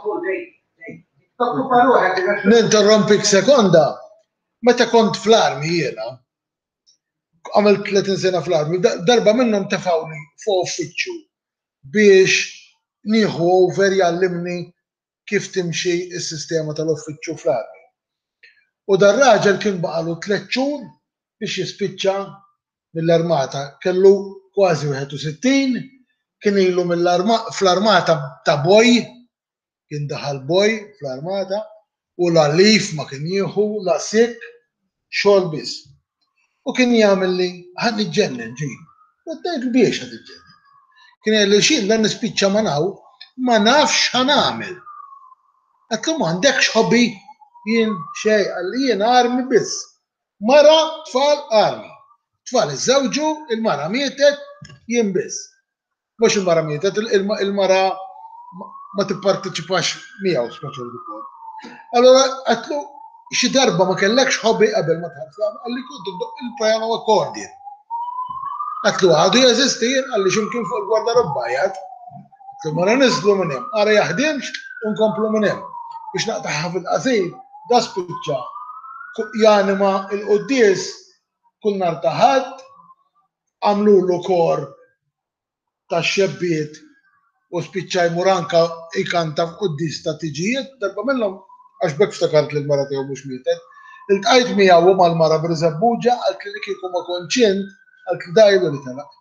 Ninterrompik sekonda. Meta kont fl-armi jiena, għamilt tletin sena fl-armi, darba minnhom tefawni fuq uffiċċju biex nieħu over jallimni kif timxi s-sistema tal-uffiċċju fl-armi. U dar raġel kien baqalu tliet xhur biex jispiċċa mill-armata. Kellu kważi wieħed u sittin, kien ilu fl-armata ta' boj, kien daħal boj fl-armata, u la lif ma kien jieħu, la sik, xogħol biss. U kien jagħmel li ħad niġġennen ġej. Għaddejt biex ħad niġġennen. Kien jgħid li xil dan nispiċċa ma naw, ma nafx ħanamel. Għatlu ma għandekx hobby jien xej, għalli jien armi biss. Mara, tfal, armi. Tfal iż-żewġu, il-mara mietet, jien biss. Mux il-mara mietet, il-mara ma tipparteċipax miegħu speċjal dikor. Allora għatlu xi darba ma kellekx hobby qabel ma tħaffam, għalli kont il-piano accordion. Għatlu għadu jeżisti jien għalli ximkien fuq il-gwardarobba jgħid. Għatlu ma nizlu minn hemm, ara jaħdimx u nkomplu minn hemm. Biex naqtaħħa fil-qasir, da spiċċa janima il-quddies kull nhar ta' ħadd għamlulu kor ta' xebbiet u spiċċaj muranka ikanta f'quddis ta' tiġijiet, darba minnhom għax bekk ftakart li l-mara tiegħu mhux mietet. Iltqajt miegħu mal-mara b'Riżabbuġa għalt li kieku ma konċint għalt li dajlu li telaq.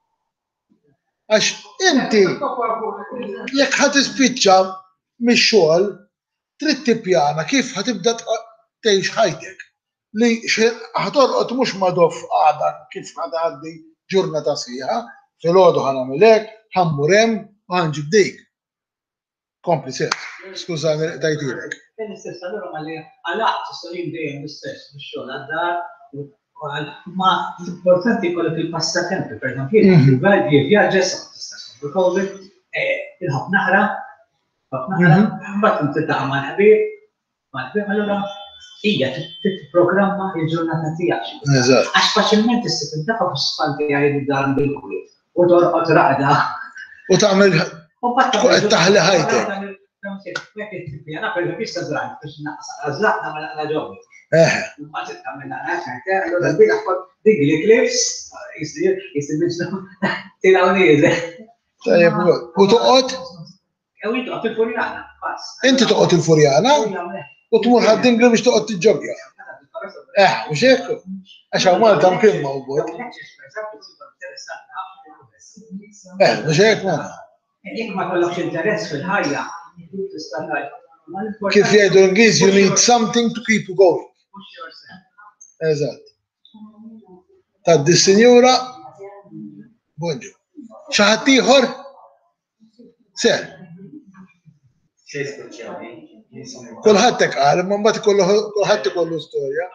Għax inti jekk ħadd ispiċċa mix-xogħol trid tippjana kif ħatibda tgħix ħajtek. Li ħatorqod mhux madof għada kif ħadgħaddi ġurnata sieħa, filgħodu ħanagħmel hekk, ħammur hemm u ħanġib dik. Kompli sew. Skużani tajtilek. L-istess allura ma li għalaqt s-solim dejjem l-istess bix-xogħol għaddar ma importanti jkollok il-passatempi, per eżempju, jivvjaġġa sa tista' tkollok il-ħobb naħra, ħobb naħra, mbagħad inti taqa' mal-ħbieb, mal-ħbieb allura hija tipprogramma l-ġurnata tiegħek. Għax faċilment tista' tintafa' fis-spalti jgħidu dar bil-kwiet u torqod raqda. U tagħmel taħli ħajtek. Mek il-tipjana, per vista zrajt, biex naqsa, ma naqla ġobi. Eh. Mbagħad tagħmel naqra, allura l-bilaħ kont digli cliffs, jisir, jisir biġnu, tilaw nieżel. Tajjeb, u toqgħod? Ew intu għat il-Furjana, pass. Inti toqgħod il-Furjana u tmur ħaddingli biex toqgħod tiġġogja. Eh, mhux hekk? Għax hawn Malta mkien mawbud. Eh, mhux hekk mara. Jekk ma kollokx interess fil-ħajja, tista' ngħid. Kif jgħidu l-Ingliż, you need something to keep you going. Eżatt. Taddi s-sinjura, bonġu. Xi ħadd ieħor? Ser. Kulħadd hekk qal, imma mbagħad kulħadd ikollu storja.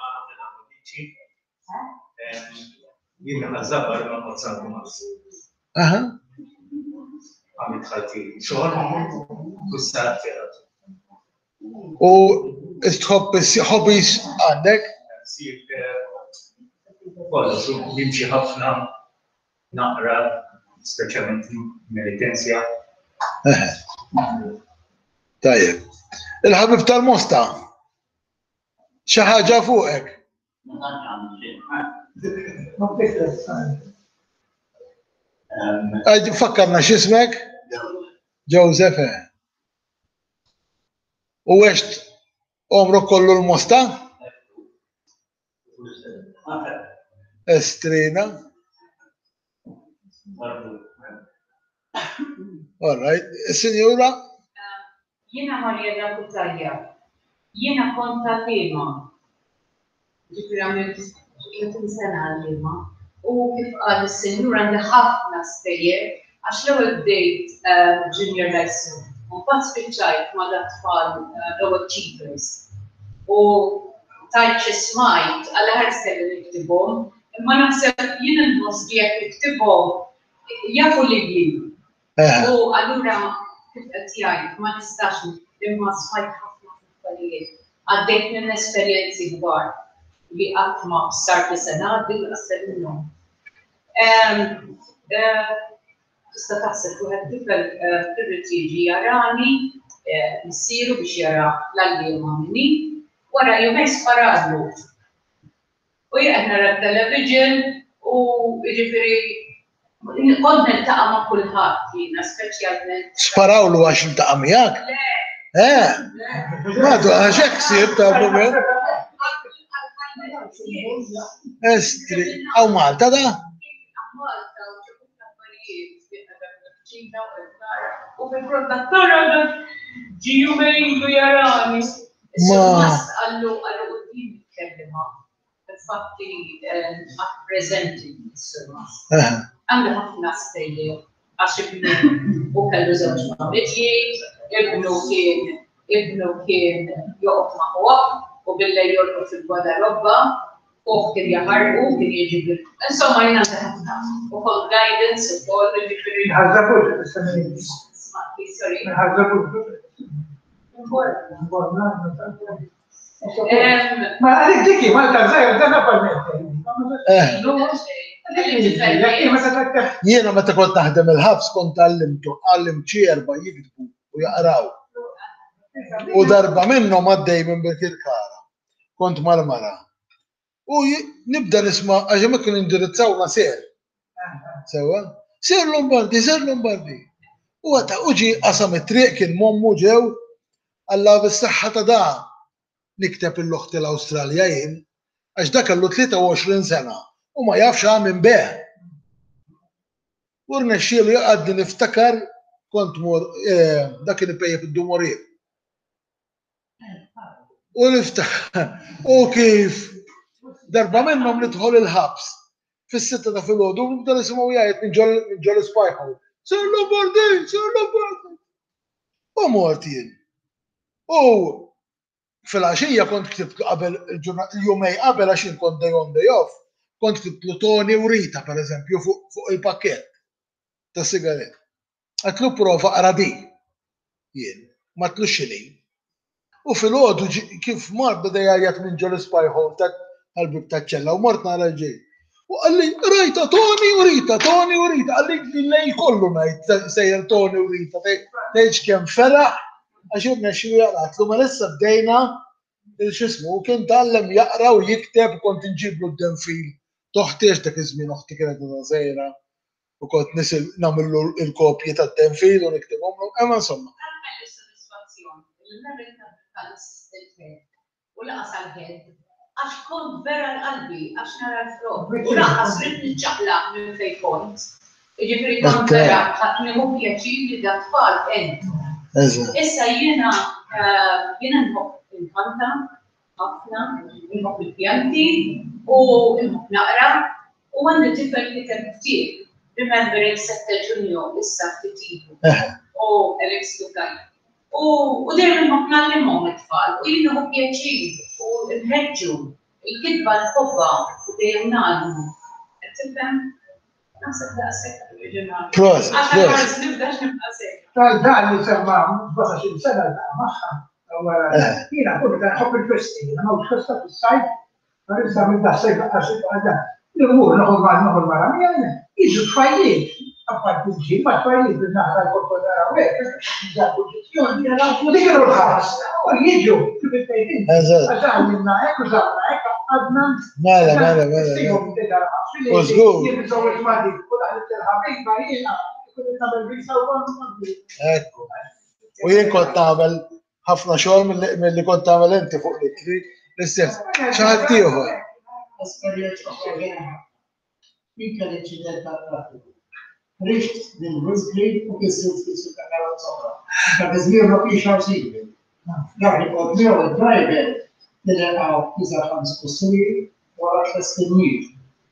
Jiena nażabar ma qozzat mas. Aha. Għamilt ħalti xogħol u s-sar firat. U tħobb hobbies għandek? Sir kollox nimxi ħafna naqra, speċjalment militenzja. Tajjeb. Il-ħabib tal-Mosta. Xi ħaġa fuqek? Fakkarna x'ismek? Joseph. U għext omrok kollu l-Mosta? Estrina. All right. Signora? Jiena Marjella Kuttarja. Jiena kont ta' tema. Ġifieri għamilt tletin sena għal-tema. U kif qal is-Sinjura għandi ħafna stejjer għax l-ewwel bdejt junior high school. U mbagħad spiċċajt ma' dat-tfal l-ewwel achievers. U tajt xi smajt għal ħarsel li niktibhom, imma naħseb jien inħoss li jekk niktibhom jafu li jien. U allura kif qed jgħid ma nistax imma smajt ħafna affarijiet. Għaddejt minn esperjenzi kbar li qatt ma sart li sena għaddil qasser minnhom. Tista' taħseb wieħed tifel irrid jiġi jarani, nsieru biex jara l-għalliema minni, wara jumej sparadlu. U jgħid nara t-television u jiġifieri kont niltaqa' ma' kulħadd jiena speċjalment. Sparawlu għax iltaqa' miegħek? Le. Eh. Madu għax hekk sir tal-mument. Estri, għaw Malta da? Malta, u ċekut affarijiet, u fil-produttora ġiju mejlu jarani. Ma. Għallu għallu għudin kellima, il-fatti għat-prezenti s-sirma. Għandu ħafna stejli, għax ibnu u kellu żewġ mamritji, ibnu kien ibnu kien joqgħod maħuq u billej jorqod fil-Gwadarobba, u kien jaħarqu, kien jiġi insomma jien għandi ħafna. U kol guidance u kol jiġifieri. Ħażabut is-semmejt. Sorry. Ħażabut. Ma għalik dikki, Malta żgħir dan appartamenti. Jiena meta kont naħdem il-ħabs kont għallimtu għallim ċierba jiktbu u jaqraw. U darba minnhom għaddej minn Birkirkara. Kont mal-mara. U nibda nisma' għax ma kienu indirizzawna ser. Sewa? Ser Lombardi, ser Lombardi. U għata uġi qasam it-triq kien mommu ġew Alla bis-saħħa ta' da nikteb il-loħti l-Awstralja jien għax dak kellu tlieta u għoxrin sena u ma jafx għamil beħ. U rnexxielu jaqgħadni niftakar kont mur dak kien ipejjeb id-dumoriet. U niftakar u kif darba minnhom nidħol il-ħabs fis-sitta ta' filgħodu u nibda nisimgħu jgħid minn ġol Spajħu. Sir Lombardi, Sir Lombardi. U mort jien. U fil-għaxija kont ktibt qabel il-jumej qabel għax jien kont day on day off, kont ktibt Toni u Rita pereżempju fuq il-pakkett ta' sigaret. Għatlu prova qra di jien, ma tlux xilin. U fil-għodu kif mar beda jgħajjat minn ġol Spajħu tal-bib taċċella u mort nara ġej. U għalli, Rita, Toni u Rita, Toni u Rita, għalli lej kollu najt sejjer Toni u Rita, teħġ kem feraħ għax jirnexxi jaqratlu ma lissa bdejna x'ismu kien tallem jaqra u jikteb kont inġiblu d-denfil. Toħtieġ dak iż-żmien oħti kienet żgħira u kont nisil nagħmlu l-kopji tad-denfil u niktibhom imma insomma. U laqas għal-ħed, għax kont vera l-qalbi, għax nara l-frog. U laqas rid nċaqlaq minn fej kont. Ġifiri kont vera, ħatni mu pjaċir li da tfal ent. Issa jiena, jiena nħobb il-kanta, ħafna, nħobb il-pjanti, u nħobb naqra, u għandi tifel li t-tiftir. Remembering sette ġunju, issa t-tibu, u Alex Tukaj. U dejjem ma nallimhom it-tfal, u jien hu pjaċir, u nħeġġu, il-kitba l-ħobba, u dejjem nagħlmu. Qed tifhem? Naħseb daqshekk ġemal. Prost, prost. Nibdax nibqa' sekk. tal-dan li semma basaxin sena maħħa. Jina, kulli ta' ħobb il-festi, ma' u xesta fil-sajt, ma' rizza minn da' sajt għaxi għadda. L-għur, naħol ma' naħol ma' ramjana, iġu tfajliet, għappart il-ġin, ma' tfajliet bil-naħra l-korpo da' rawek, u dik il-ħaras, u jiġu, kif-il-fejtin, għaxan minna ek, u zamna ek, għadna. Mela, mela, mela. Użgur. Ekku. U jien kont nagħmel ħafna xogħol milli kont tagħmel inti fuq l-ittri l-istess. Xi ħadd ieħor. Esperjenza ħaġa. Min kien inċident tal-traffiku. Rixt minn Wisgrave u kisir fissu kanal soħra. Dak iż-żmien ma kienx ħarsibli. Dak li kont miegħu id-driver tilqgħu tisa' ħames kussiri wara tliet snin.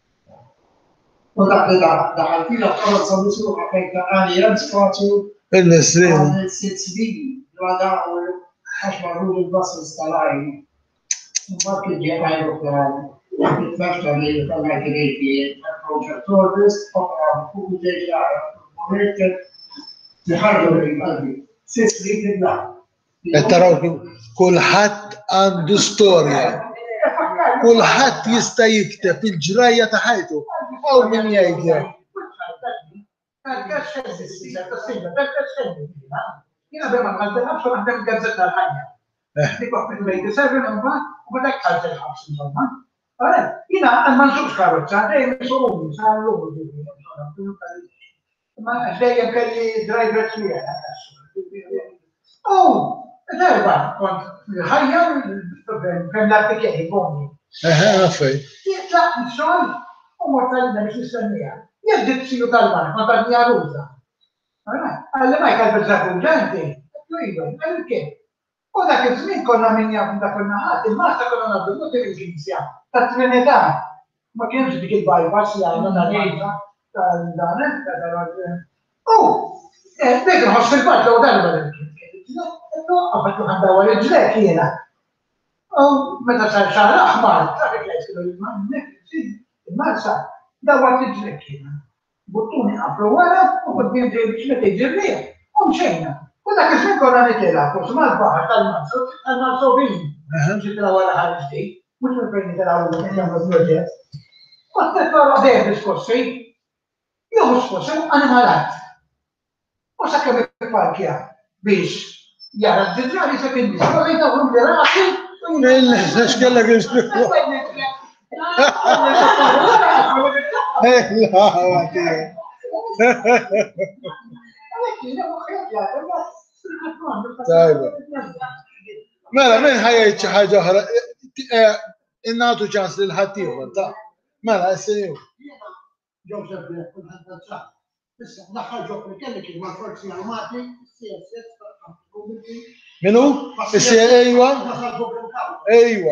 U dak li daħal fina f'karozza misru ħafna għani jemsfatu Il-nisrin. sitt snin għadaw għax marru il-bas instalajni. Mbagħad kien ġie aeroplan, it-tmexxa li tal-għajt rejti proġettor bis, oqra fuq ġeġa momenti liħarġu l-qalbi. Sitt snin illa. Qed taraw kulħadd għandu storja. Kulħadd jista' jikteb il-ġrajja ta' ħajtu. Aw min jgħidlek. Jina bema għal-telħabs u għandem gazzetta l-ħajja. Nikok minn bejti servi n-umma u għadak għal-telħabs insomma. Jina għal-manżux karotza, dejjem suumi, sar l-umu ma dejjem kelli driver klijera. Oh, darba kont l-ħajja kem l-artikeli boni. Eħe, għaffej. Jitlaq il-xol u mortalina biex nistennija. Jibdit siju tal-bar, ma tal-nija ruża. Għalli ma jkal bil-żakuġanti, għalli għalli u dak il-żmien konna minn jgħam dak il-naħat, il-masta konna nabdu mut il-ġinzja, ta' trinità. Ma kienx dik il-bypass li għajna tal-għajta, tal-danet, tal-għajta. U, dik nħoss fil-bat l-għu darba l-għajta. Għabattu għandawa l-ġlek jena. U, meta sar xar aħmar, ta' dik l-għajta, il-marsa, dawat l-ġlek jena. Buttuni għaflu għara, u għaddin ġlek ġirrija, u mxejna. U dak ismin konna nitela, forse mal-baħar tal-marsu, tal-marsu bin. Ġitela għara ħarġdi, mux minn nitela għu nitela għu Għat t-tfarra dejjem diskorsi, jow diskorsi animalat. U sakka bil-parkja biex jara d-ġidġari sa' kien bisa, għu għu għu l-raqsi, Il-nex kella kien xbiħu. Mela, minn ħajajt xi ħaġa oħra, innatu ċans lil ħaddieħor, ta' mela, s-sinju. Joseph Kunħantaċa. Issa, daħħal ġok li kelli kien ma' forzi armati, C S S, Minu? Issi ejwa? Ejwa.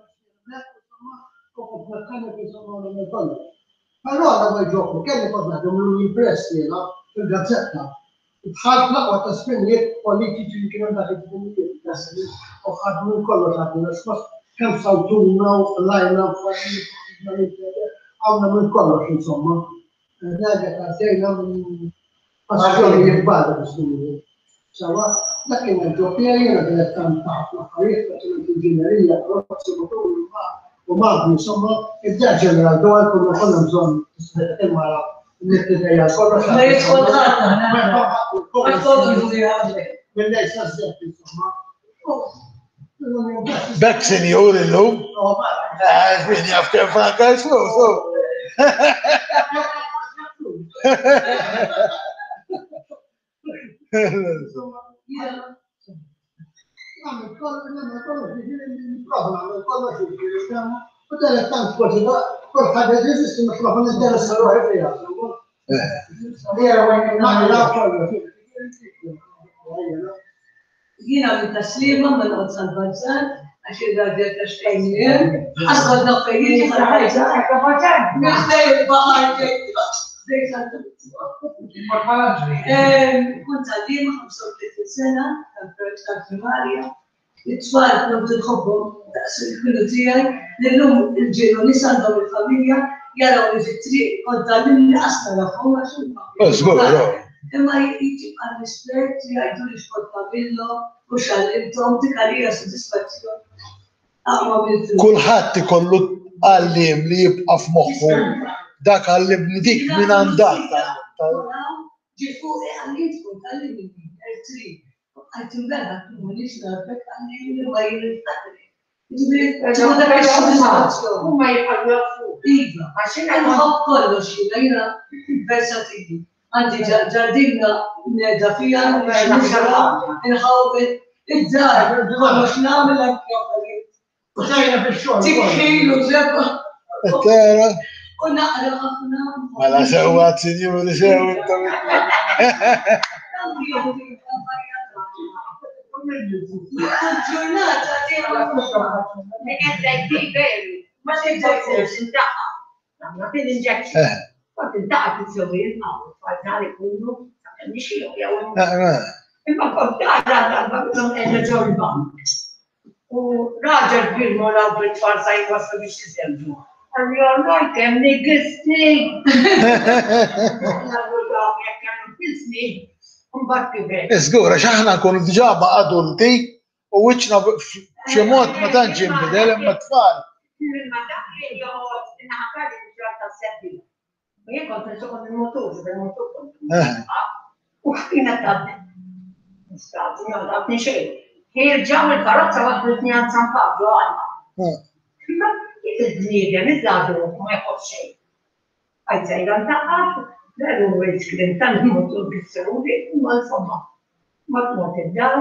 Allora ma ġokku, kelli kodna għamlu l-impress jena fil-gazzetta. Tħad laqwa ta' spinniet politiċi li kienu dak il-spinniet, u ħadmu kollu ħadmu l-espos, kem sawtuna u lajna u għawna minn kollu insomma. Nerġa ta' sejna minn passjoni jibbada b-spinniet. Sawa, dak kien il-ġokja jena kienet kan taħt l-affarijiet ta' l-inġinerija, professi motori u magni, insomma, id-dar ġeneral, dwar kullu kollu bżon il-mara, n-nittidejja, kollu. mill-lejs nażdek, insomma. Bekk senjur illum. Min jaf kem franka l-flus. Jina minn taslima mal qod San-Balzan, għax il-raġel ta' xtejnien, għasqod naqfejjiet San-Balzan, mill-lejl il-bahar Kont għadima ħamsa u tletin sena, tal-primarja, it-tfal kont nħobbhom daqs il-kullu tiegħi, l-lum il-ġielu nisa għandhom il-familja, jaraw li fit-triq kont għadimni qasna nafhom għax imma jiġi għal-rispett li għajdu li xportabillo u xallimtom dik għalija soddisfazzjoni. Kulħadd ikollu għallim li jibqa' f'moħħu dak għallimni dik minn għandak. Ġifu għallitkom għallimni għal-tri. Għajtu bella t-mħunix narbek għallimni ma jirriftaqli. Huma jibqgħu fuq. Iva, għaxin għal-ħobb kollox jina jina versatili. Għandi ġardina nedda fija, nħawet, id-dar, kollox namel għal-kjofalit. Uxajna fil-xogħol. Tikħilu, zebba. Tara. U naqra ħafna. Mela sewwat sinjur li sew intom. Ġurnata Ma t-inġekċi, intaqqa. Ma t-inġekċi. Kont intaqqa t-sewi il-maw, t-fadnari kullu, nixiju jew. Imma kont għadda għadda għadda ġorba. U raġel kbir moraw bil-tfal sa jwaslu biex jizemġu. Għalli għalloj kem nigisti. Għallu kem nigisti. Isgura, xaħna nkunu diġà ma' adulti u wiċċna b'xi mod ma tantx jinbidel imma tfal. U ħina tabni. Stati, ma tabni xejn. Jirġaw il-karozza waqt l-tnjan San Pablo għalma. Ma jid-bniedem iż-żadu ma jħobb xejn. Għajżajran taqaf. Veru il-skrin tal-motor bis-seruri, ma insomma, ma t-mot id-dar.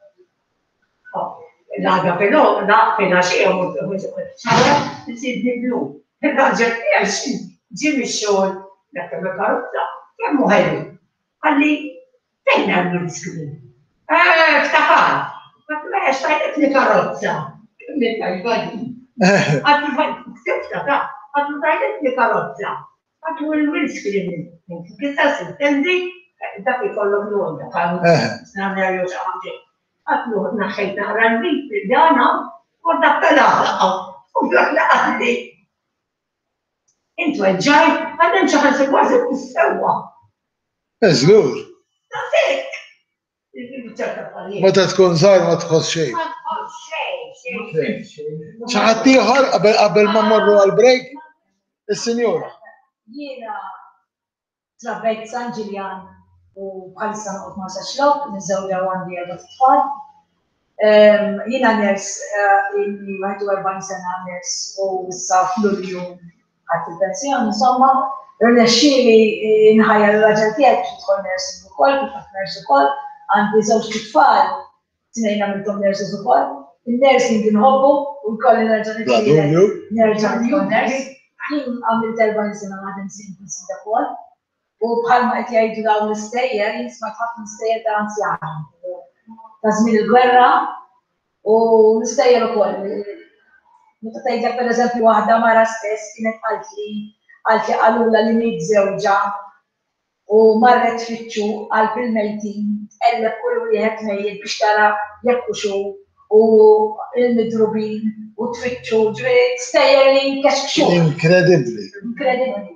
L-għada pero, da fina xie, ċara, t-sidni blu. Il-raġel t-għaxin, ġimi xol, dakka me karotza, jemmu ħelli. Għalli, fejna l-skrin. Ftaħal, għattu għax tajtet li karotza. Għattu tajtet li karotza. Għattu il-windscreen, kista s-tendi, dak ikollok l-għodda, s-namja jow xaħġi. Għattu naħħejt naħra l-bit, bil-dana, u dakka laħħa, u dakka għalli. Intu għedġaj, għadden xaħġi kważi s-sewa. Eżgur. Tafek. Meta tkun żgħar ma tħoss xejn. Ma tħoss xejn, xejn. Xaħat ieħor qabel ma mmorru għall-break? Is-sinjura. Jiena trabbejt San Ġiljan u bħalissa noqgħod ma' saxlok, niżewġa għandi għadha tfal. Jiena ners illi wieħed u erbgħin sena ners u issa f'Lulju ħadd il-pensjoni, insomma, rnexxieli nħajjar ir-raġel tiegħek biex tidħol nursing ukoll, kif qed ners ukoll, għandi żewġ tfal, tnejn għamilthom nurses ukoll. Il-nursing inħobbu u jkolli nerġa' nittielek nerġa' nkun ners. Jien għamilt erbgħin sena għadem sinti sida kol, u bħalma qed jgħidu dawn l-istejjer, jisma' ħafna istejjer ta' anzjani. Ta' żmien il-gwerra u l-istejjer ukoll. Meta tgħidlek pereżempju waħda mara stess kienet qalt li qalt li qalula li mhiet żewġa u marret tfittxu qalb il-mejtin, tqelleb kull wieħed mejjed biex tara jekk hux u il-midrubin u tfittxu ġriet stejjer li kaxkxu. Inkredibbli. Inkredibbli.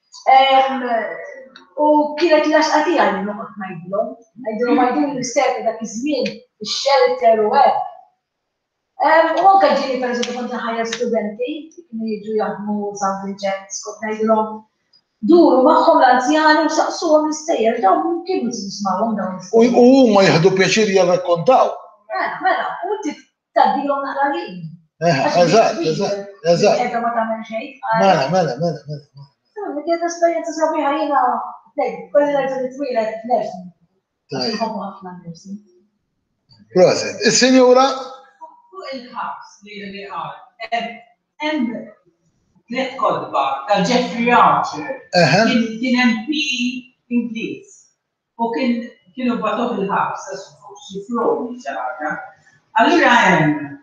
U kienet l-għaxqa tiegħi li noqgħod ngħidlhom, ngħidlhom għajdun l-istejjer dak iż-żmien ix-shelter u hekk. U anke ġieli pereżempju kont nħajjar studenti, kienu jiġu jaħdmu San Vincent, kont ngħidlhom duru magħhom l-anzjani u saqsuhom l-istejjer, dawn kienu nismawhom dawn U huma jieħdu pjaċir jirrakkontaw. Mela, mela, u inti tgħaddilhom naqra lin. Eżatt, eżatt, eżatt. Qiegħda ma tagħmel xejn. Mela, mela, mela, mela. Kienet esperjenza sabiħa jiena kolli ngħidu li twilet nersi. Inħobbu ħafna nersi. Proset. Is-sinjura? Fuq il-ħabs li li qal. Hemm tliet kodba tal-Jeffrey Archer. Kien M P Ingliż. U kienu batuh il-ħabs xi frodi ċara. Allura hemm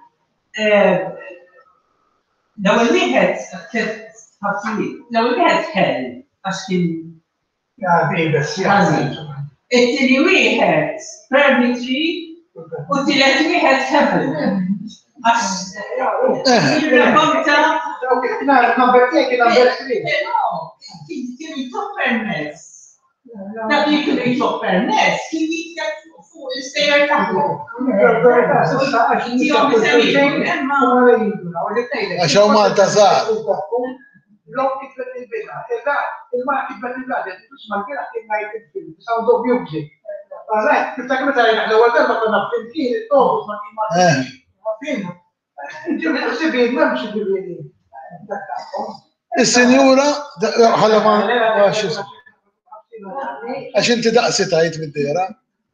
l-ewwel wieħed ħafnijiet, l-ewwel wieħed kell għax kien it-tieni wieħed permitry u t-tielet wieħed heaven. Għax il-racconta number three, number three. Kien jitlob permess. Dak li kien jitlob permess, kien jitkellem fuq l-istejjer tagħhom. Għax hawn Malta żgħar. Blok kitbet il-bina, il-mar kitbet il-bladja, tisma' kien kien ngħid il-film, sound of music. Għazajt, tiftakru ta' jgħak l-ewwel darba konna flimkien, il-togus ma kien ma kien. Ġibri sibi, memx ġibri. Is-sinjura, ħalla ma għax inti daqsi tajt mid-dera.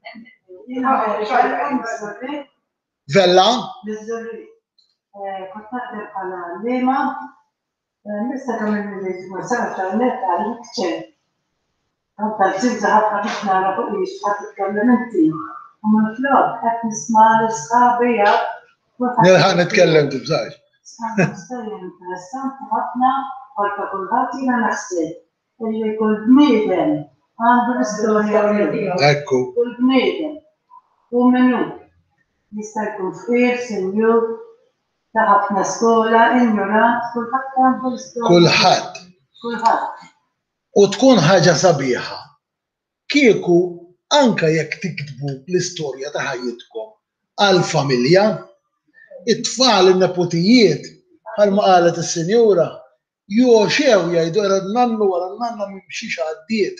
Vella? Kontatter bħala lema, nista kamil li sarta net għal kċer. Għanta ġibza ħafna kif nara fuq li xħat il-kellementi. U minn flok, għet nisma l-sħabija. Nilħan nitkellem tibżax. Storja interessanti ħafna, għalta kullħat jina naħseb. Illi kull bniedem għandu l-istorja tiegħu. Ekku. Kull bniedem. U minnu. Jista' jkun fqir, senjur, ta' ħafna skola, ignorant, kulħadd għandu l-istorja. Kulħadd. Kulħadd. U tkun ħaġa sabiħa. Kieku anka jekk tiktbu l-istorja ta' ħajjitkom għal-familja, it-tfal in-nepotijiet bħalma qalet is-sinjura joxew jgħidu għara n-nannu għara n-nanna mimxiex għaddiet.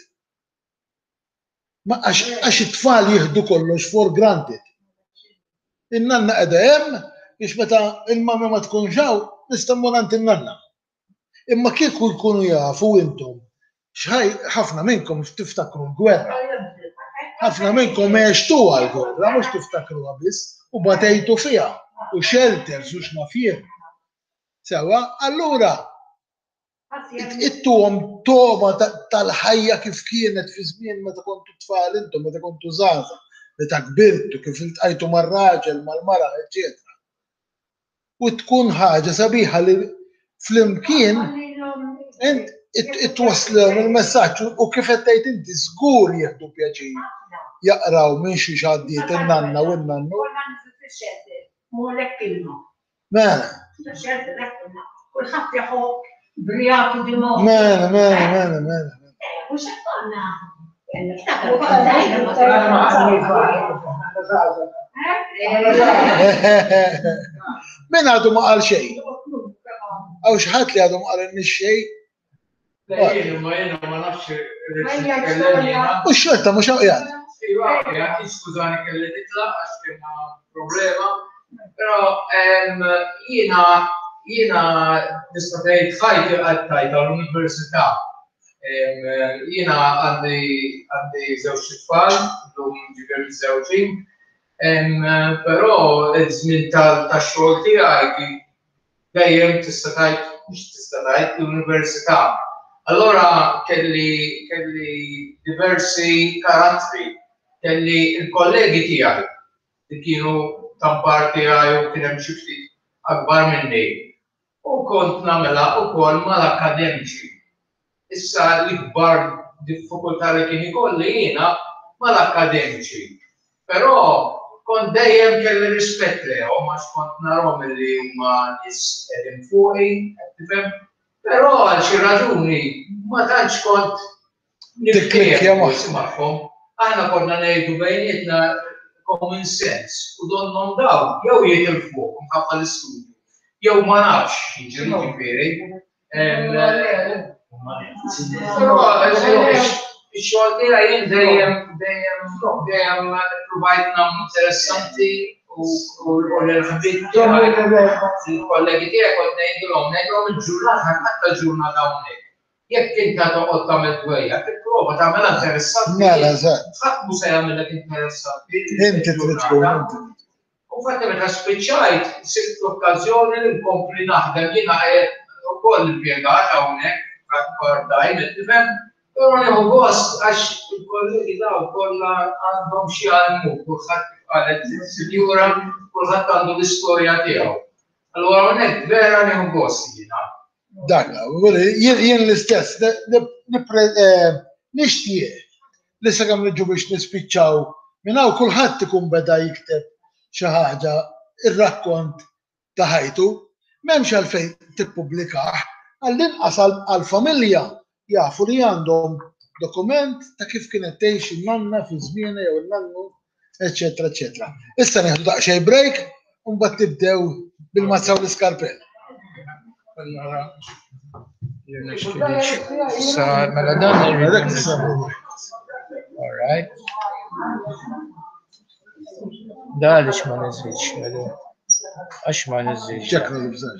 Għax it-tfal jieħdu kollox for granted. In-nanna qiegħda hemm biex meta il-mama ma tkun ġew nistammu nant in-nanna. Imma kieku jkunu jafu intom xħaj ħafna minnkom tiftakru l-gwerra. ħafna minnkom għextu għal-gwerra, mux tiftakru għabis, u batejtu fija, u shelters, u xnafir. Sewa, allura, ittuhom toma tal-ħajja kif kienet fi żmien meta kontu tfal intom, meta kontu żgħażagħ, meta kbirtu, kif iltqajtu mar-raġel, mal-mara, eċetera. U tkun ħaġa sabiħa li flimkien it-twaslhom il-messaġġ u kif qed tgħid inti żgur jieħdu pjaċir jaqraw minn xi xaddiet in-nanna u n-nannu. Mela. Mela, mela, mela, mela. Min għadu ma qal xejn? Għaw xħat li għadu ma qal xejn? U xorta, mux għajat. Skużani kelli titla, għax kena problema, pero jina jina nistatajt ħajti għattajt għal-Università. Jina għandi zewġ tfal, l-lum ġibir zewġin, pero id-żmien tal-xogħol tiegħi dejjem tistatajt, mhux tistatajt l-Università. Allora kelli kelli diversi karattri, kelli il-kollegi tiegħi li kienu tampar tiegħi u kien hemm xi ftit akbar minni. U kont nagħmilha wkoll mal-akademiċi. Issa l-ikbar diffikultà li kien ikolli jiena mal-akademiċi. Però kont dejjem kelli rispett lehom għax kont narhom li huma nies qegħdin fuqi, tifhem? Però għal xi raġuni ma tantx kont Tikklikja magħhom. Aħna konna ngħidu bejnietna common sense u donnom dawn jew jitilfu minħabba l-istudju. Jew ma nafx jiġri ġifieri. Però, ix-xogħol tiegħi jien dejjem dejjem dejjem provajt nagħmlu interessanti u l-ħbib il-kollegi tiegħek kont ngħidulhom ngħidulhom il-ġurnata ħadd ġurnata hawnhekk. Jekk inti toqgħod tagħmel dwejja, tipprova tagħmilha interessanti. Mela, eżatt. Ħadd mhux se jagħmilek interessanti. Inti trid tkun inti. U fatti meta spiċċajt, sibt l-okkażjoni li nkompli naħdem jiena ukoll impjegat hawnhekk għaddajn it-tifhem, però nieħu gost għax il-kollegi daw kollha għandhom xi għalmu, kulħadd qalet sinjura, kulħadd għandu l-istorja tiegħu. Allura hawnhekk vera nieħu gost jiena. Dakka, jien l-istess, nixtieq li sakemm niġu biex nispiċċaw minn hawn kulħadd ikun beda jikteb xi ħaġa ir-rakkont ta' ħajtu, m'hemmx għalfejn tippubblikah, għall-inqas għall-familja jafu li għandhom dokument ta' kif kienet tgħix in-nonna fi żmienha jew in-nannu, eċetera, eċetera. Issa nieħdu daqsxejn break u mbagħad tibdew bil-mazzaw l-iskarpell. Sa mela dan all right. Da għalix ma nizziċ, għadu. Għax ma nizziċ. ċekna l-bżax.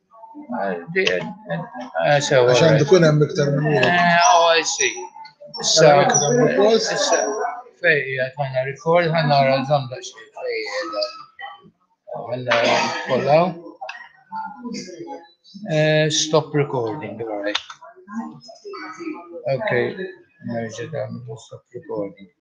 Għax għandu kun hemm iktar minn wieħed. Oh, I see. Issa, issa, fej, għatħana record, ħana għal-żom da xej, fej, għalla kollaw. Stop recording, all right. Okay, nerġa' da stop recording.